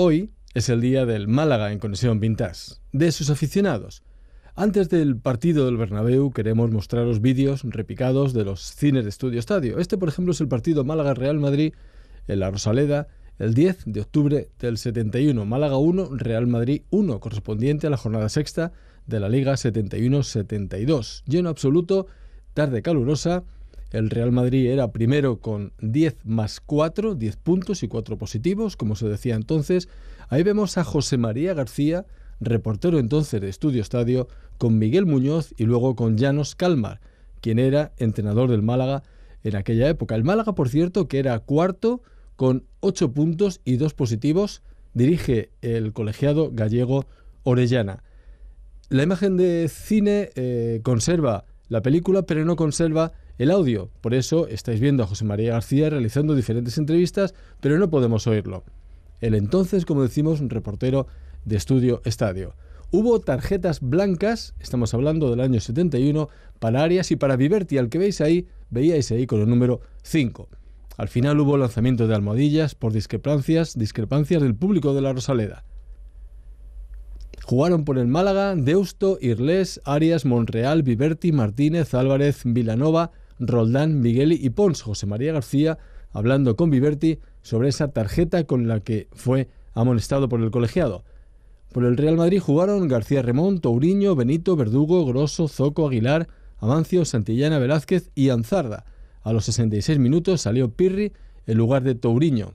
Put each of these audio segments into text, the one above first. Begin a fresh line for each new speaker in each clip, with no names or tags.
Hoy es el día del Málaga en Conexión Vintage, de sus aficionados. Antes del partido del Bernabéu queremos mostraros vídeos repicados de los cines de Estudio Estadio. Este, por ejemplo, es el partido Málaga-Real Madrid en la Rosaleda el 10 de octubre del 71. Málaga 1, Real Madrid 1, correspondiente a la jornada sexta de la Liga 71-72. Lleno absoluto, tarde calurosa. El Real Madrid era primero con 10 más 4, 10 puntos y 4 positivos, como se decía entonces. Ahí vemos a José María García, reportero entonces de Estudio Estadio, con Miguel Muñoz y luego con Llanos Calmar, quien era entrenador del Málaga en aquella época. El Málaga, por cierto, que era cuarto con 8 puntos y 2 positivos, dirige el colegiado gallego Orellana. La imagen de cine conserva la película, pero no conserva el audio. Por eso estáis viendo a José María García realizando diferentes entrevistas, pero no podemos oírlo. El entonces, como decimos, un reportero de Estudio Estadio. Hubo tarjetas blancas, estamos hablando del año 71, para Arias y para Viverti, al que veíais ahí con el número 5. Al final hubo lanzamiento de almohadillas por discrepancias del público de la Rosaleda. Jugaron por el Málaga Deusto, Irlés, Arias, Monreal, Viverti, Martínez, Álvarez, Vilanova, Roldán, Migueli y Pons. José María García hablando con Viverti sobre esa tarjeta con la que fue amonestado por el colegiado. Por el Real Madrid jugaron García Remón, Touriño, Benito, Verdugo, Grosso, Zoco, Aguilar, Amancio, Santillana, Velázquez y Anzarda. A los 66 minutos salió Pirri en lugar de Touriño.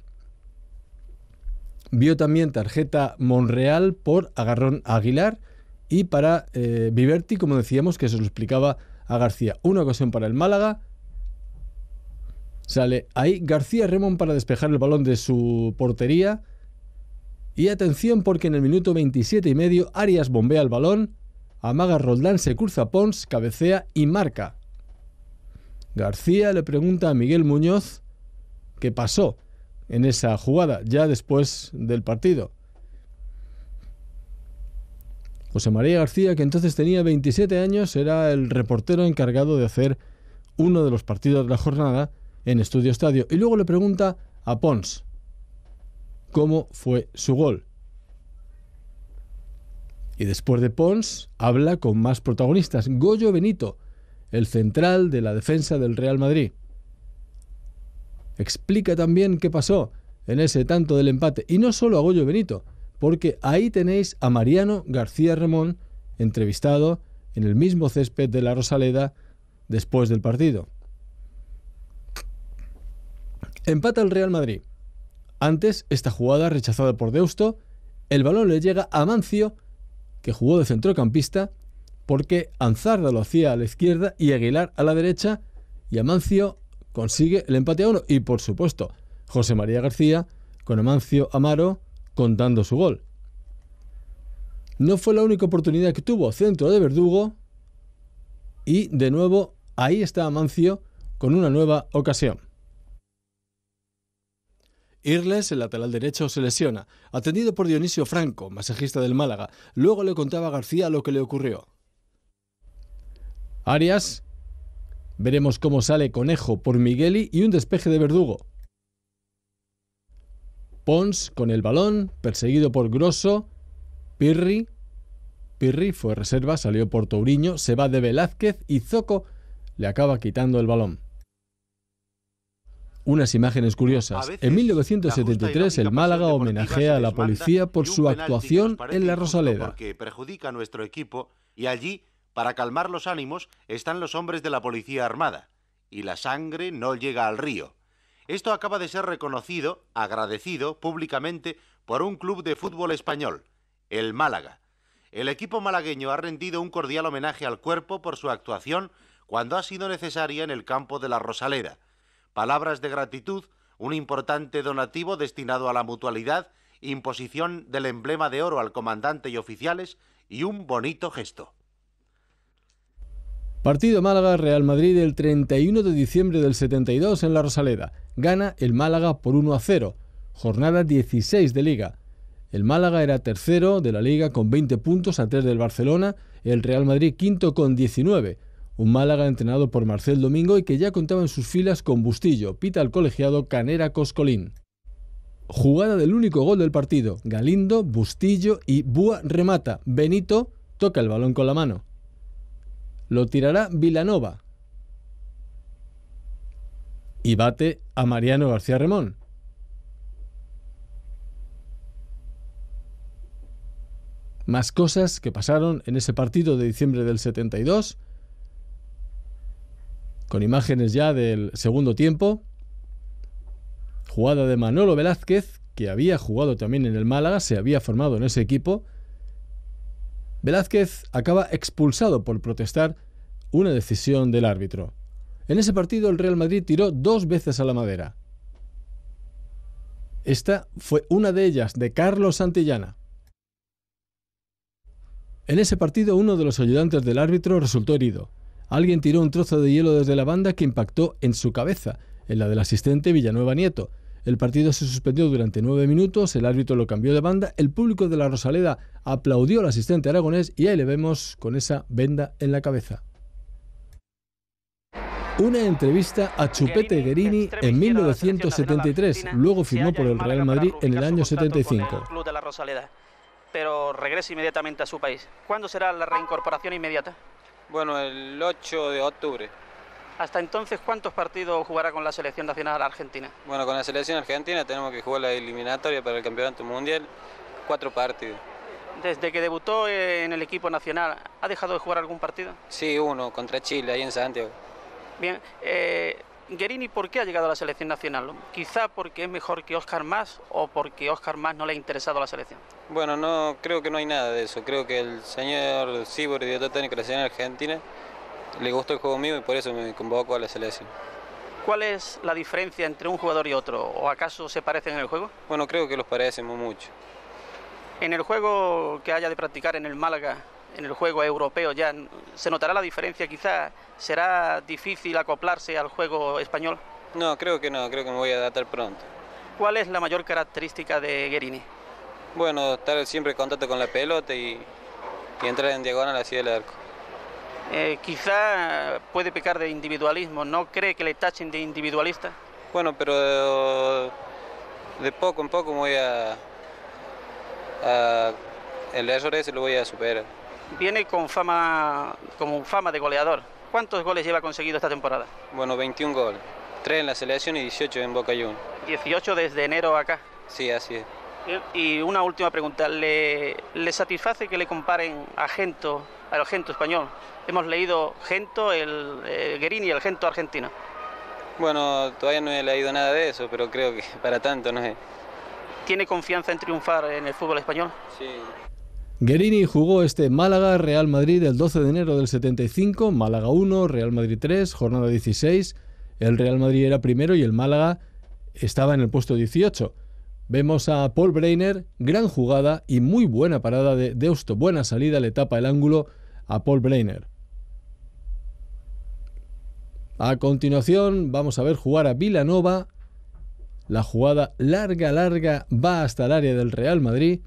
Vio también tarjeta Monreal por agarrón a Aguilar y para Viverti, como decíamos, que se lo explicaba a García. Una ocasión para el Málaga. Sale ahí García Remón para despejar el balón de su portería. Y atención, porque en el minuto 27 y medio Arias bombea el balón, amaga Roldán, se cruza a Pons, cabecea y marca. García le pregunta a Miguel Muñoz qué pasó en esa jugada, ya después del partido. José María García, que entonces tenía 27 años, era el reportero encargado de hacer uno de los partidos de la jornada en Estudio Estadio. Y luego le pregunta a Pons cómo fue su gol. Y después de Pons, habla con más protagonistas. Goyo Benito, el central de la defensa del Real Madrid. Explica también qué pasó en ese tanto del empate. Y no solo a Goyo Benito, porque ahí tenéis a Mariano García Remón, entrevistado en el mismo césped de la Rosaleda después del partido. Empata el Real Madrid. Antes, esta jugada rechazada por Deusto, el balón le llega a Amancio, que jugó de centrocampista, porque Anzarda lo hacía a la izquierda y Aguilar a la derecha, y Amancio consigue el empate a 1. Y por supuesto, José María García con Amancio Amaro contando su gol. No fue la única oportunidad que tuvo, centro de Verdugo, y de nuevo ahí está Amancio con una nueva ocasión. Irles, el lateral derecho, se lesiona, atendido por Dionisio Franco, masajista del Málaga. Luego le contaba a García lo que le ocurrió. Arias, veremos cómo sale Conejo por Migueli y un despeje de Verdugo. Pons con el balón, perseguido por Grosso. Pirri fue reserva, salió por Touriño, se va de Velázquez y Zoco le acaba quitando el balón. Unas imágenes curiosas. En 1973 el Málaga homenajea a la policía por su actuación en la Rosaleda.
Porque perjudica a nuestro equipo y allí, para calmar los ánimos, están los hombres de la policía armada. Y la sangre no llega al río. Esto acaba de ser reconocido, agradecido públicamente por un club de fútbol español, el Málaga. El equipo malagueño ha rendido un cordial homenaje al cuerpo por su actuación cuando ha sido necesaria en el campo de la Rosaleda. Palabras de gratitud, un importante donativo destinado a la mutualidad, imposición del emblema de oro al comandante y oficiales y un bonito gesto.
Partido Málaga-Real Madrid del 31 de diciembre del 72 en la Rosaleda. Gana el Málaga por 1-0. Jornada 16 de Liga. El Málaga era tercero de la Liga con 20 puntos a 3 del Barcelona. El Real Madrid quinto con 19. Un Málaga entrenado por Marcel Domingo y que ya contaba en sus filas con Bustillo, Pita el colegiado, Canera, Coscolín. Jugada del único gol del partido. Galindo, Bustillo y Búa remata. Benito toca el balón con la mano. Lo tirará Vilanova. Y bate a Mariano García Remón. Más cosas que pasaron en ese partido de diciembre del 72, con imágenes ya del segundo tiempo. Jugada de Manolo Velázquez, que había jugado también en el Málaga, se había formado en ese equipo. Velázquez acaba expulsado por protestar una decisión del árbitro. En ese partido el Real Madrid tiró 2 veces a la madera. Esta fue una de ellas, de Carlos Santillana. En ese partido uno de los ayudantes del árbitro resultó herido. Alguien tiró un trozo de hielo desde la banda que impactó en su cabeza, en la del asistente Villanueva Nieto. El partido se suspendió durante 9 minutos, el árbitro lo cambió de banda, el público de la Rosaleda aplaudió al asistente aragonés y ahí le vemos con esa venda en la cabeza. Una entrevista a Chupete Guerini en 1973, luego firmó por el Real Madrid en el año 75.
Pero regresa inmediatamente a su país. ¿Cuándo será la reincorporación inmediata?
Bueno, el 8 de octubre.
Hasta entonces, ¿cuántos partidos jugará con la selección nacional argentina?
Bueno, con la selección argentina tenemos que jugar la eliminatoria para el campeonato mundial, 4 partidos.
Desde que debutó en el equipo nacional, ¿ha dejado de jugar algún partido?
Sí, uno, contra Chile, ahí en Santiago.
Bien, Guerini, ¿por qué ha llegado a la selección nacional? ¿Quizá porque es mejor que Óscar Mas o porque Óscar Mas no le ha interesado a la selección?
Bueno, no, creo que no hay nada de eso. Creo que el señor Sibor, director técnico de la selección argentina, le gustó el juego mío y por eso me convocó a la selección.
¿Cuál es la diferencia entre un jugador y otro? ¿O acaso se parecen en el juego?
Bueno, creo que los parecemos mucho.
En el juego que haya de practicar en el Málaga, en el juego europeo, ya se notará la diferencia. Quizá será difícil acoplarse al juego español.
No, creo que me voy a adaptar pronto.
¿Cuál es la mayor característica de Guerini?
Bueno, estar siempre en contacto con la pelota y entrar en diagonal hacia el arco.
Quizá puede pecar de individualismo. ¿No cree que le tachen de individualista?
Bueno, pero de poco en poco voy el error ese lo voy a superar.
Viene con fama de goleador. ¿Cuántos goles lleva conseguido esta temporada?
Bueno, 21 goles. 3 en la selección y 18 en Boca Juniors.
18 desde enero acá.
Sí, así es.
Bien. Y una última pregunta. ¿Le satisface que le comparen a Gento, al Gento español? Hemos leído Gento, Guerini y el Gento argentino.
Bueno, todavía no he leído nada de eso, pero creo que para tanto no es.
¿Tiene confianza en triunfar en el fútbol español?
Sí.
Guerini jugó este Málaga-Real Madrid el 12 de enero del 75, Málaga 1, Real Madrid 3, jornada 16. El Real Madrid era primero y el Málaga estaba en el puesto 18. Vemos a Paul Breiner, gran jugada y muy buena parada de Deusto. Buena salida, le tapa el ángulo a Paul Breiner. A continuación vamos a ver jugar a Vilanova. La jugada larga va hasta el área del Real Madrid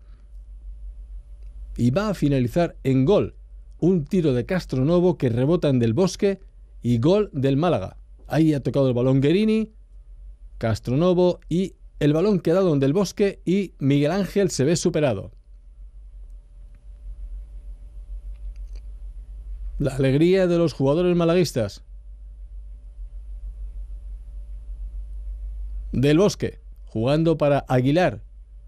y va a finalizar en gol. Un tiro de Castronovo que rebota en Del Bosque y gol del Málaga. Ahí ha tocado el balón Guerini, Castronovo y el balón quedado en Del Bosque y Miguel Ángel se ve superado. La alegría de los jugadores malaguistas. Del Bosque, jugando para Aguilar.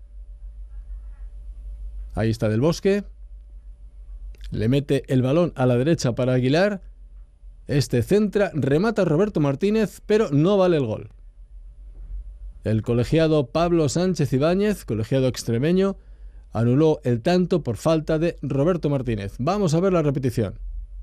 Ahí está Del Bosque. Le mete el balón a la derecha para Aguilar. Este centra, remata Roberto Martínez, pero no vale el gol. El colegiado Pablo Sánchez Ibáñez, colegiado extremeño, anuló el tanto por falta de Roberto Martínez. Vamos a ver la repetición.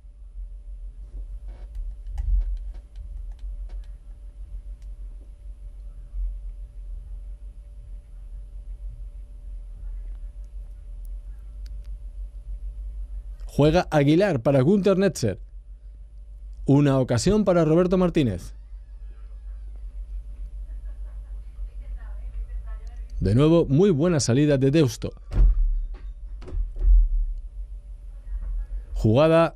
Juega Aguilar para Günther Netzer. Una ocasión para Roberto Martínez. De nuevo, muy buena salida de Deusto. Jugada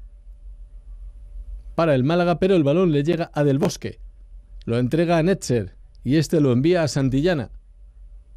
para el Málaga, pero el balón le llega a Del Bosque. Lo entrega a Netzer y este lo envía a Santillana.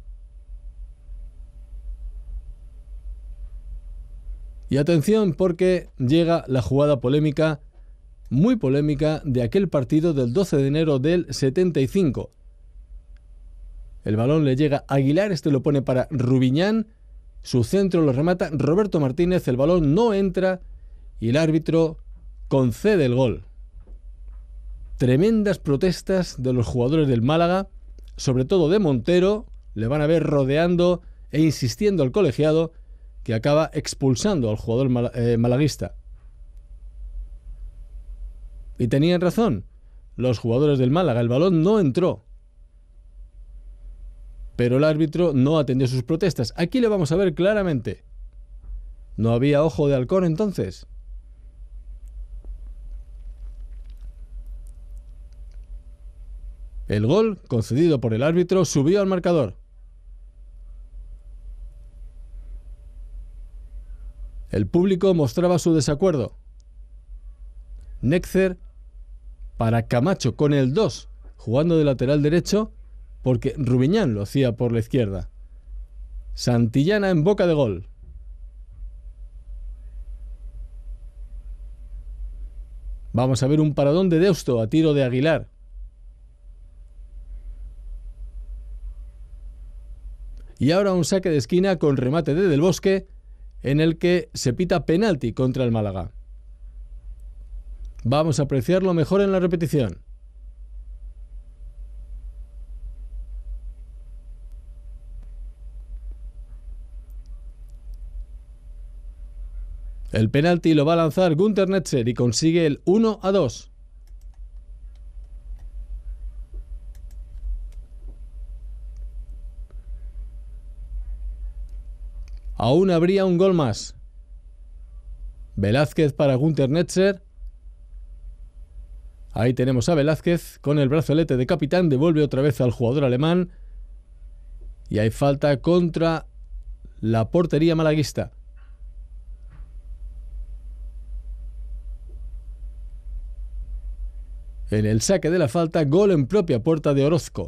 Y atención, porque llega la jugada polémica, muy polémica, de aquel partido del 12 de enero del 75. El balón le llega a Aguilar, este lo pone para Rubiñán, su centro lo remata Roberto Martínez, el balón no entra y el árbitro concede el gol. Tremendas protestas de los jugadores del Málaga, sobre todo de Montero, le van a ver rodeando e insistiendo al colegiado, que acaba expulsando al jugador malaguista. Y tenían razón los jugadores del Málaga, el balón no entró. Pero el árbitro no atendió sus protestas. Aquí le vamos a ver claramente. ¿No había ojo de halcón entonces? El gol, concedido por el árbitro, subió al marcador. El público mostraba su desacuerdo. Néczer para Camacho con el 2, jugando de lateral derecho, porque Rubiñán lo hacía por la izquierda. Santillana en boca de gol. Vamos a ver un paradón de Deusto a tiro de Aguilar. Y ahora un saque de esquina con remate de Del Bosque, en el que se pita penalti contra el Málaga. Vamos a apreciarlo mejor en la repetición. El penalti lo va a lanzar Günther Netzer y consigue el 1-2. Aún habría un gol más. Velázquez para Günther Netzer. Ahí tenemos a Velázquez con el brazalete de capitán. Devuelve otra vez al jugador alemán. Y hay falta contra la portería malaguista. En el saque de la falta, gol en propia puerta de Orozco.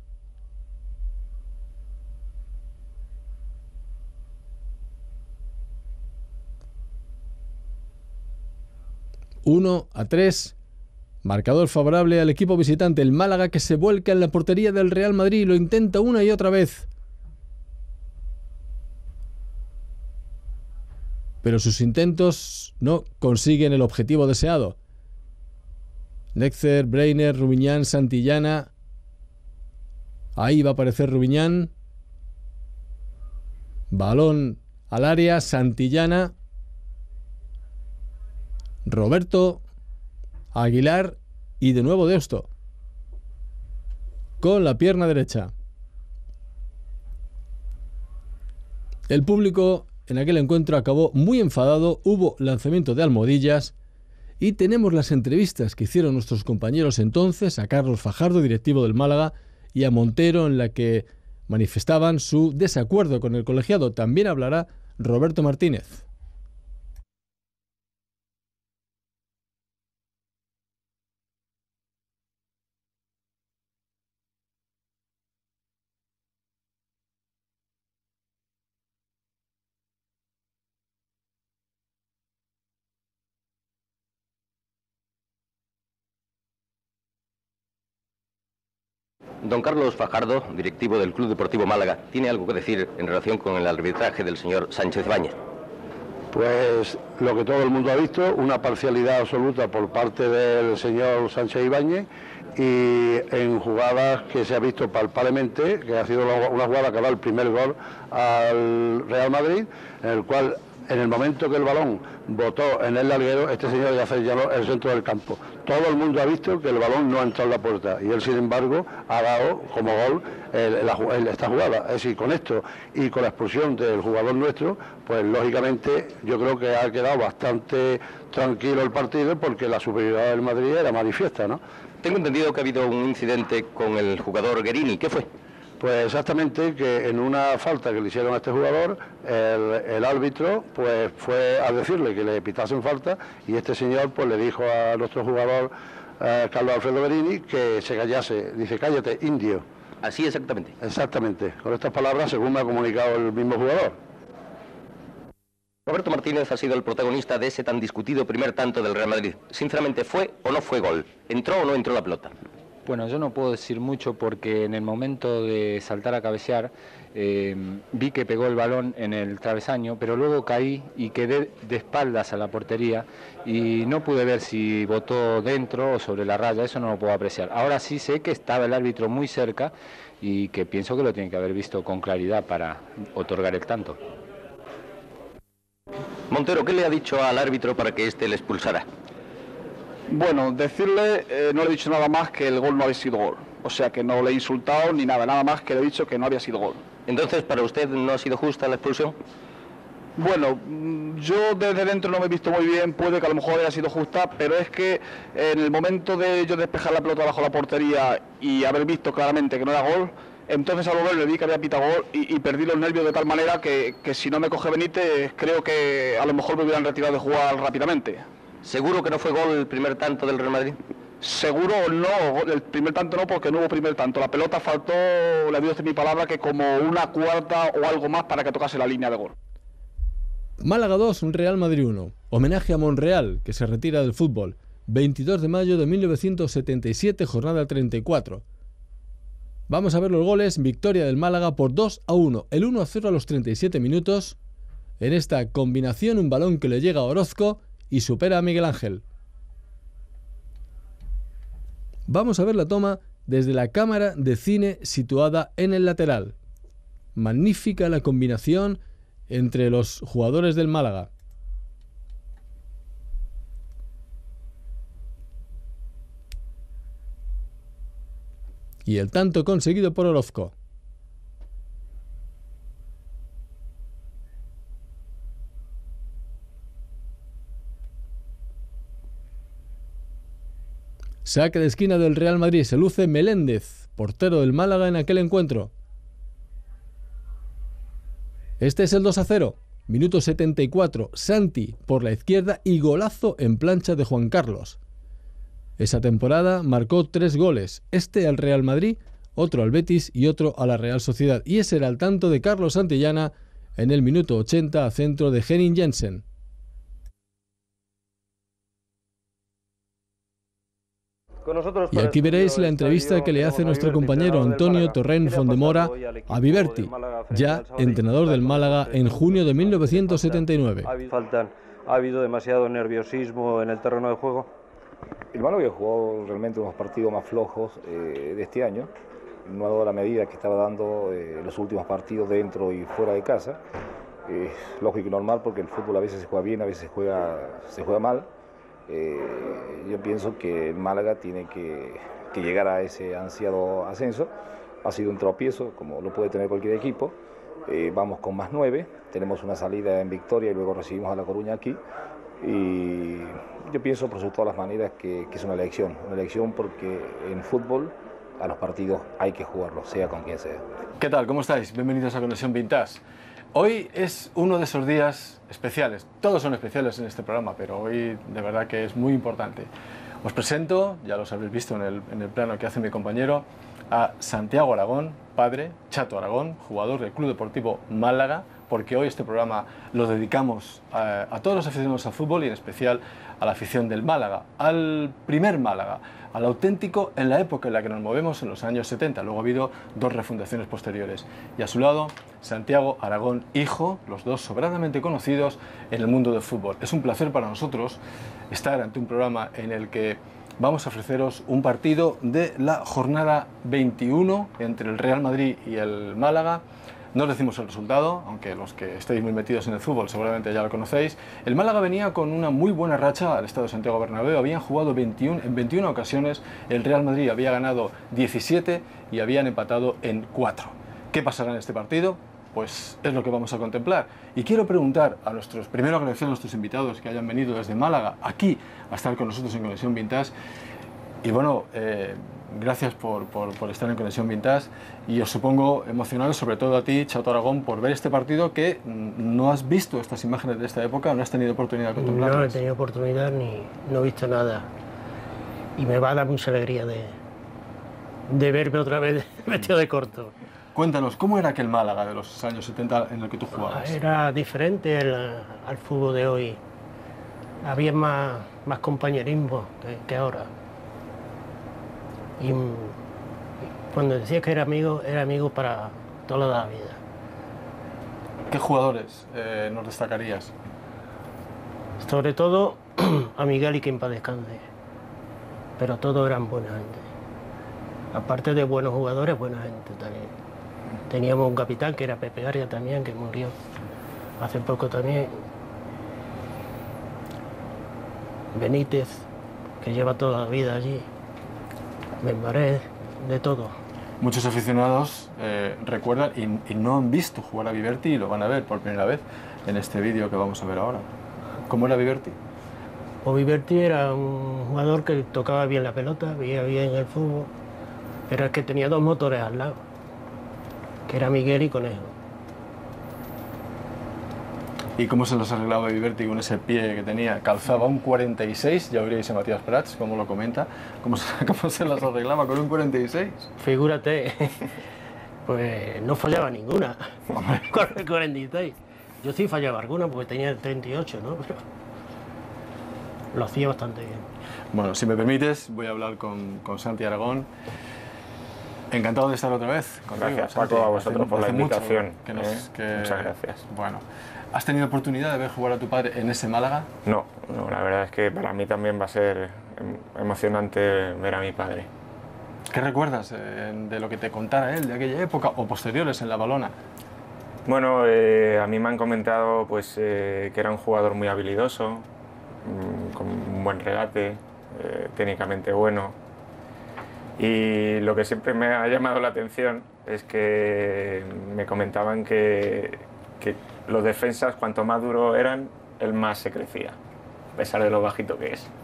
(1-3), marcador favorable al equipo visitante, el Málaga, que se vuelca en la portería del Real Madrid y lo intenta una y otra vez. Pero sus intentos no consiguen el objetivo deseado. Néczer, Breiner, Rubiñán, Santillana. Ahí va a aparecer Rubiñán. Balón al área, Santillana. Roberto, Aguilar y de nuevo Deusto. Con la pierna derecha. El público en aquel encuentro acabó muy enfadado, hubo lanzamiento de almohadillas y tenemos las entrevistas que hicieron nuestros compañeros entonces a Carlos Fajardo, directivo del Málaga, y a Montero, en la que manifestaban su desacuerdo con el colegiado. También hablará Roberto Martínez.
Don Carlos Fajardo, directivo del Club Deportivo Málaga, ¿tiene algo que decir en relación con el arbitraje del señor Sánchez Ibáñez?
Pues lo que todo el mundo ha visto, una parcialidad absoluta por parte del señor Sánchez Ibáñez, y en jugadas que se ha visto palpablemente, que ha sido una jugada que da el primer gol al Real Madrid, en el cual, en el momento que el balón botó en el larguero, este señor ya llanó el centro del campo. Todo el mundo ha visto que el balón no ha entrado en la puerta y él, sin embargo, ha dado como gol esta jugada. Es decir, con esto y con la expulsión del jugador nuestro, pues lógicamente yo creo que ha quedado bastante tranquilo el partido, porque la superioridad del Madrid era manifiesta, ¿no?
Tengo entendido que ha habido un incidente con el jugador Guerini. ¿Qué fue?
Pues exactamente, que en una falta que le hicieron a este jugador, el árbitro pues fue a decirle que le pitasen falta, y este señor pues le dijo a nuestro jugador Carlos Alfredo Guerini que se callase. Dice: cállate, indio.
Así exactamente.
Exactamente, con estas palabras, según me ha comunicado el mismo jugador.
Roberto Martínez ha sido el protagonista de ese tan discutido primer tanto del Real Madrid. Sinceramente, ¿fue o no fue gol? ¿Entró o no entró la pelota?
Bueno, yo no puedo decir mucho porque en el momento de saltar a cabecear vi que pegó el balón en el travesaño, pero luego caí y quedé de espaldas a la portería y no pude ver si botó dentro o sobre la raya, eso no lo puedo apreciar. Ahora sí sé que estaba el árbitro muy cerca y que pienso que lo tiene que haber visto con claridad para otorgar el tanto.
Montero, ¿qué le ha dicho al árbitro para que éste le expulsara?
Bueno, decirle, no le he dicho nada más que el gol no había sido gol. O sea, que no le he insultado ni nada más que le he dicho que no había sido gol.
Entonces, ¿para usted no ha sido justa la expulsión?
Bueno, yo desde dentro no me he visto muy bien, puede que a lo mejor haya sido justa, pero es que en el momento de yo despejar la pelota bajo la portería y haber visto claramente que no era gol, entonces al volver le vi que había pitado gol y perdí los nervios de tal manera que si no me coge Benítez, creo que a lo mejor me hubieran retirado de jugar rápidamente.
¿Seguro que no fue gol el primer tanto del Real Madrid?
Seguro no, el primer tanto no, porque no hubo primer tanto. La pelota faltó, le dio mi palabra, que como una cuarta o algo más para que tocase la línea de gol.
Málaga 2, Real Madrid 1. Homenaje a Monreal, que se retira del fútbol. 22 de mayo de 1977, jornada 34. Vamos a ver los goles. Victoria del Málaga por 2-1. El 1-0 a los 37 minutos. En esta combinación, un balón que le llega a Orozco y supera a Miguel Ángel. Vamos a ver la toma desde la cámara de cine situada en el lateral. Magnífica la combinación entre los jugadores del Málaga. Y el tanto conseguido por Orozco. Saque de esquina del Real Madrid, se luce Meléndez, portero del Málaga en aquel encuentro. Este es el 2-0, minuto 74, Santi por la izquierda y golazo en plancha de Juan Carlos. Esa temporada marcó 3 goles, este al Real Madrid, otro al Betis y otro a la Real Sociedad. Y ese era el tanto de Carlos Santillana en el minuto 80 a centro de Henning Jensen. Y aquí veréis la entrevista que le hace nuestro compañero Antonio Torrent Fondemora a Viverti, ya entrenador del Málaga en junio de 1979.
¿Ha habido demasiado nerviosismo en el terreno de juego?
El Málaga jugó realmente unos partidos más flojos de este año, no ha dado la medida que estaba dando los últimos partidos dentro y fuera de casa. Lógico y normal porque el fútbol a veces se juega bien, a veces se juega mal. Yo pienso que el Málaga tiene que llegar a ese ansiado ascenso. Ha sido un tropiezo, como lo puede tener cualquier equipo. Vamos con más 9, tenemos una salida en Victoria y luego recibimos a La Coruña aquí. Y yo pienso, por todas las maneras, que es una elección porque en fútbol a los partidos hay que jugarlos, sea con quien sea.
¿Qué tal? ¿Cómo estáis? Bienvenidos a Conexión Vintage. Hoy es uno de esos días especiales. Todos son especiales en este programa, pero hoy de verdad que es muy importante. Os presento, ya los habréis visto en el plano que hace mi compañero, a Santiago Aragón, padre, Chato Aragón, jugador del Club Deportivo Málaga, porque hoy este programa lo dedicamos a todos los aficionados al fútbol y en especial a la afición del Málaga, al primer Málaga, al auténtico en la época en la que nos movemos, en los años 70. Luego ha habido 2 refundaciones posteriores. Y a su lado, Santiago Aragón, hijo, los dos sobradamente conocidos en el mundo del fútbol. Es un placer para nosotros estar ante un programa en el que vamos a ofreceros un partido de la jornada 21 entre el Real Madrid y el Málaga. No os decimos el resultado, aunque los que estéis muy metidos en el fútbol seguramente ya lo conocéis. El Málaga venía con una muy buena racha al estadio Santiago Bernabéu. Habían jugado en 21 ocasiones, el Real Madrid había ganado 17 y habían empatado en 4. ¿Qué pasará en este partido? Pues es lo que vamos a contemplar. Y quiero preguntar a nuestros, primero agradecer a nuestros invitados que hayan venido desde Málaga aquí a estar con nosotros en Conexión Vintage. Y bueno, gracias por estar en Conexión Vintage y os supongo emocionado, sobre todo a ti, Chato Aragón, por ver este partido que no has visto estas imágenes de esta época, no has tenido oportunidad de contemplarlas.
No he tenido oportunidad ni no he visto nada y me va a dar mucha alegría de verme otra vez vestido de corto.
Cuéntanos, ¿cómo era aquel Málaga de los años 70 en el que tú jugabas?
Era diferente al fútbol de hoy. Había más compañerismo que ahora. Y cuando decía que era amigo para toda la vida.
¿Qué jugadores nos destacarías?
Sobre todo a Miguel y que en paz descanse. Pero todos eran buena gente. Aparte de buenos jugadores, buena gente también. Teníamos un capitán que era Pepe Aria también, que murió hace poco también. Benítez, que lleva toda la vida allí. Membaré, de todo.
Muchos aficionados recuerdan y no han visto jugar a Viverti y lo van a ver por primera vez en este vídeo que vamos a ver ahora. ¿Cómo era Viverti?
Pues Viverti era un jugador que tocaba bien la pelota, veía bien el fútbol, pero es que tenía dos motores al lado, que era Miguel y Conejo.
¿Y cómo se los arreglaba Viverti con ese pie que tenía? Calzaba un 46, ya veréis a Matías Prats, cómo lo comenta. ¿Cómo se las arreglaba con un 46?
Figúrate, pues no fallaba ninguna con el 46. Yo sí fallaba alguna porque tenía el 38, ¿no? Pero lo hacía bastante bien.
Bueno, si me permites, voy a hablar con Santi Aragón. Encantado de estar otra vez contigo.
Gracias, Paco, a vosotros por la invitación.
Muchas
gracias.
Bueno, ¿has tenido oportunidad de ver jugar a tu padre en ese Málaga?
No, la verdad es que para mí también va a ser emocionante ver a mi padre.
¿Qué recuerdas de lo que te contara él de aquella época o posteriores en la Valona?
Bueno, a mí me han comentado pues, que era un jugador muy habilidoso, con un buen regate, técnicamente bueno. Y lo que siempre me ha llamado la atención es que me comentaban que los defensas, cuanto más duros eran, él más se crecía, a pesar de lo bajito que es.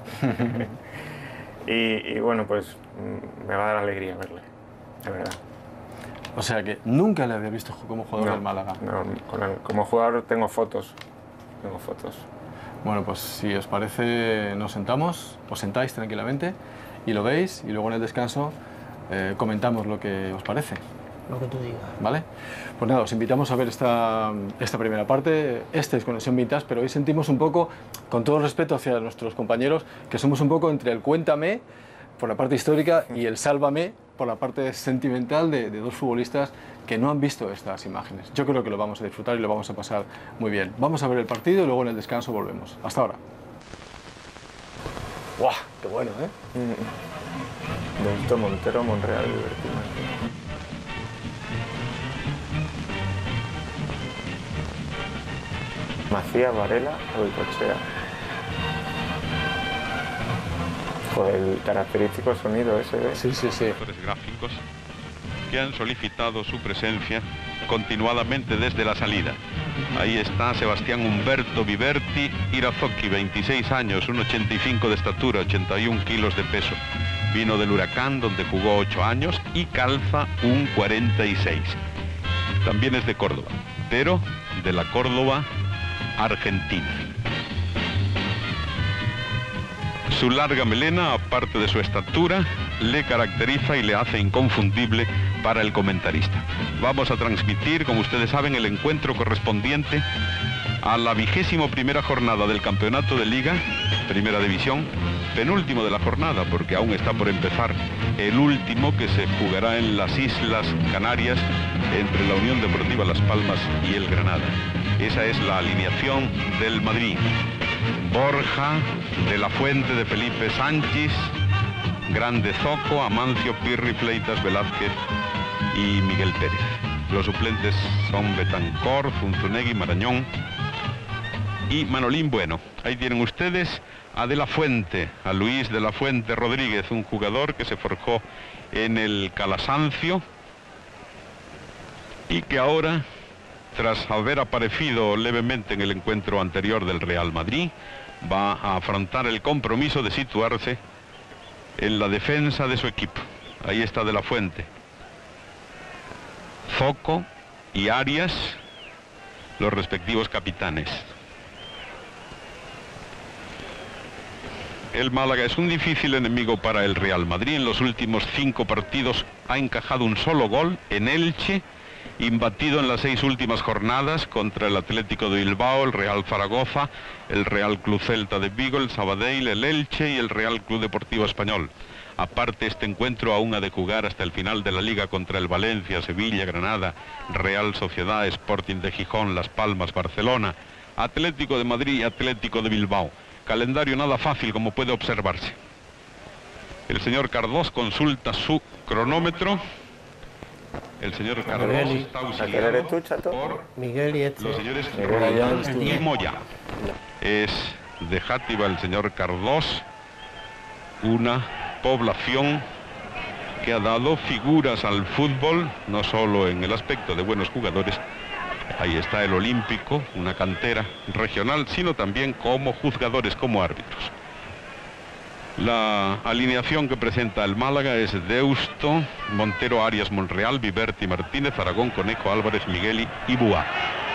y bueno, pues me va a dar alegría verle, de verdad.
O sea que nunca le había visto como jugador del Málaga.
No, como jugador tengo fotos.
Bueno, pues si os parece, nos sentamos, os sentáis tranquilamente y lo veis, y luego en el descanso comentamos lo que os parece.
Lo que tú digas.
¿Vale? Pues nada, os invitamos a ver esta primera parte. Este es Conexión Vintage, pero hoy sentimos un poco, con todo el respeto hacia nuestros compañeros, que somos un poco entre el cuéntame, por la parte histórica, y el sálvame, por la parte sentimental de dos futbolistas que no han visto estas imágenes. Yo creo que lo vamos a disfrutar y lo vamos a pasar muy bien. Vamos a ver el partido y luego en el descanso volvemos. Hasta ahora. ¡Guau! ¡Qué bueno, eh!
Benito Montero, Monreal, Macías, Varela o Icochea. Joder, el característico sonido ese, ¿eh?
Sí.
Gráficos que han solicitado su presencia continuadamente desde la salida. Ahí está Sebastián Humberto Viverti Irazoqui, 26 años, 1,85 de estatura, 81 kilos de peso. Vino del Huracán, donde jugó 8 años, y calza un 46. También es de Córdoba, pero de la Córdoba argentina. Su larga melena, aparte de su estatura, le caracteriza y le hace inconfundible para el comentarista. Vamos a transmitir, como ustedes saben, el encuentro correspondiente a la 21ª jornada del campeonato de Liga, Primera División, penúltimo de la jornada, porque aún está por empezar el último, que se jugará en las Islas Canarias entre la Unión Deportiva Las Palmas y el Granada. Esa es la alineación del Madrid. Borja, De la Fuente, de Felipe Sánchez, Grande Zoco, Amancio, Pirri, Fleitas, Velázquez y Miguel Pérez. Los suplentes son Betancor, Zunzunegui, Marañón y Manolín Bueno. Ahí tienen ustedes a De la Fuente, a Luis De la Fuente Rodríguez, un jugador que se forjó en el Calasancio y que ahora, tras haber aparecido levemente en el encuentro anterior del Real Madrid, va a afrontar el compromiso de situarse en la defensa de su equipo. Ahí está De la Fuente. Zoco y Arias, los respectivos capitanes. El Málaga es un difícil enemigo para el Real Madrid. En los últimos 5 partidos ha encajado un solo gol en Elche imbatido en las 6 últimas jornadas contra el Atlético de Bilbao, el Real Zaragoza, el Real Club Celta de Vigo, el Sabadell, el Elche y el Real Club Deportivo Español. Aparte, este encuentro aún ha de jugar hasta el final de la Liga contra el Valencia, Sevilla, Granada, Real Sociedad, Sporting de Gijón, Las Palmas, Barcelona, Atlético de Madrid y Atlético de Bilbao. Calendario nada fácil, como puede observarse. El señor Cardós consulta su cronómetro. El señor Cardós está auxiliado por
Miguel y
los señores Roldán y Moya. Es de Játiva el señor Cardós, una población que ha dado figuras al fútbol, no solo en el aspecto de buenos jugadores. Ahí está el Olímpico, una cantera regional, sino también como juzgadores, como árbitros. La alineación que presenta el Málaga es Deusto, Montero, Arias, Monreal, Viverti, Martínez, Aragón, Conejo, Álvarez, Migueli y Buá.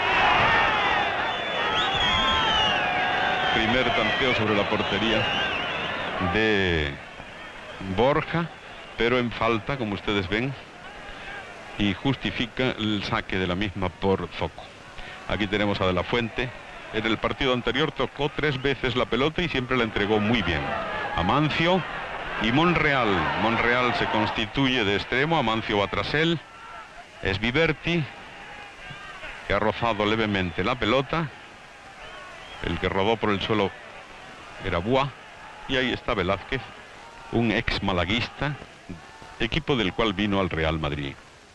Primer tanteo sobre la portería de Borja, pero en falta, como ustedes ven, y justifica el saque de la misma por Zoco. Aquí tenemos a De la Fuente. En el partido anterior tocó 3 veces la pelota y siempre la entregó muy bien. Amancio y Monreal. Monreal se constituye de extremo, Amancio va tras él. Es Viverti, que ha rozado levemente la pelota. El que rodó por el suelo era Buá. Y ahí está Velázquez, un ex malaguista, equipo del cual vino al Real Madrid.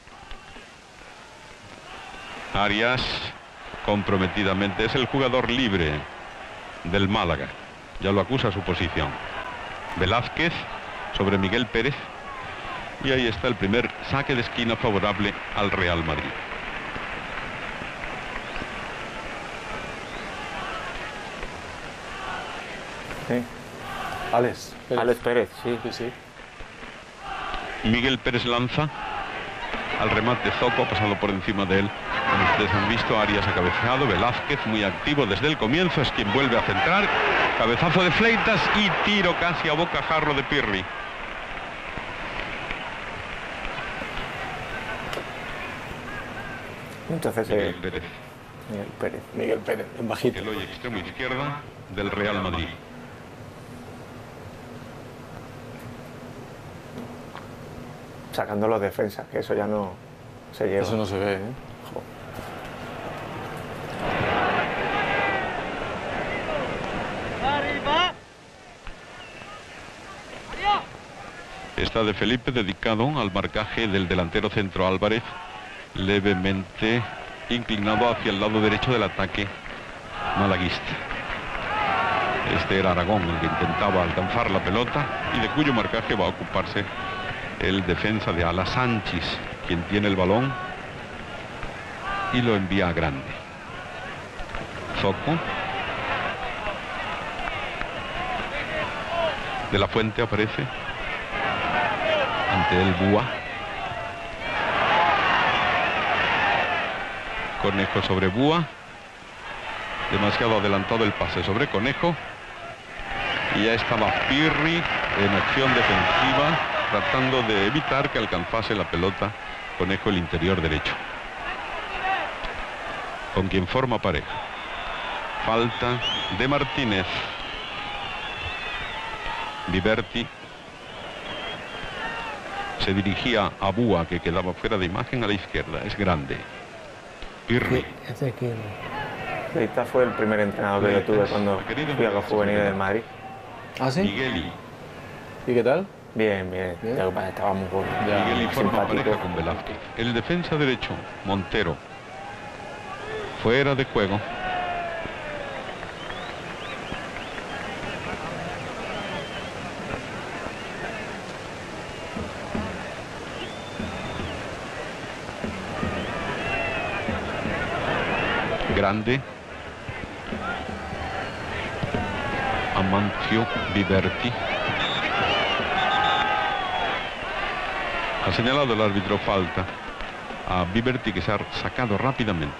Arias, comprometidamente, es el jugador libre del Málaga. Ya lo acusa su posición. Velázquez sobre Miguel Pérez. Y ahí está el primer saque de esquina favorable al Real Madrid.
Sí. Alex Pérez, sí.
Miguel Pérez lanza al remate. Zoco ha pasado por encima de él. Como ustedes han visto, Arias ha cabeceado. Velázquez, muy activo desde el comienzo, es quien vuelve a centrar. Cabezazo de Fleitas y tiro casi a bocajarro de Pirri.
Entonces Miguel Pérez, en bajito.
El hoy extremo izquierda del Real Madrid.
Sacando los defensas, que eso ya no se lleva.
Eso no se ve, ¿eh?
Está de Felipe, dedicado al marcaje del delantero centro Álvarez, levemente inclinado hacia el lado derecho del ataque malaguista. Este era Aragón, el que intentaba alcanzar la pelota y de cuyo marcaje va a ocuparse el defensa de ala Sánchez, quien tiene el balón y lo envía a Grande. Zoco. De la Fuente aparece. Ante el Buá. Conejo sobre Buá. Demasiado adelantado el pase sobre Conejo. Y ya estaba Pirri en acción defensiva, tratando de evitar que alcanzase la pelota Conejo el interior derecho, con quien forma pareja. Falta de Martínez. Viverti se dirigía a Buá, que quedaba fuera de imagen, a la izquierda. Es Grande. Pirri.
Esta fue el primer entrenador que yo tuve cuando fui a los juveniles del Madrid.
¿Ah, sí?
Migueli.
¿Y qué tal?
Bien. Estaba muy bueno.
Migueli forma pareja con Velázquez. El defensa derecho, Montero, fuera de juego. Grande. Amancio, Viverti. Ha señalado el árbitro falta a Viverti, que se ha sacado rápidamente.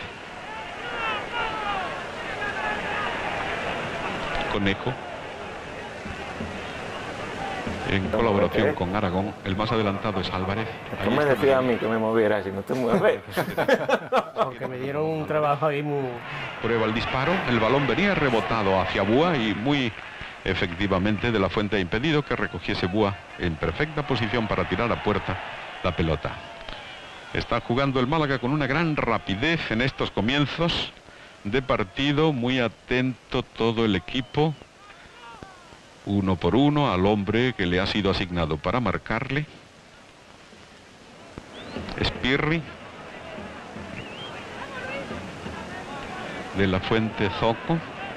en colaboración con Aragón. El más adelantado es Álvarez.
No me decía a mí que me moviera, si no te mueves.
Porque me dieron un trabajo ahí muy...
Prueba el disparo, el balón venía rebotado hacia Búa y muy efectivamente De la Fuente ha impedido que recogiese Búa en perfecta posición para tirar a puerta la pelota. Está jugando el Málaga con una gran rapidez en estos comienzos de partido, muy atento todo el equipo, uno por uno al hombre que le ha sido asignado para marcarle. Espirri, De la Fuente, Zoco,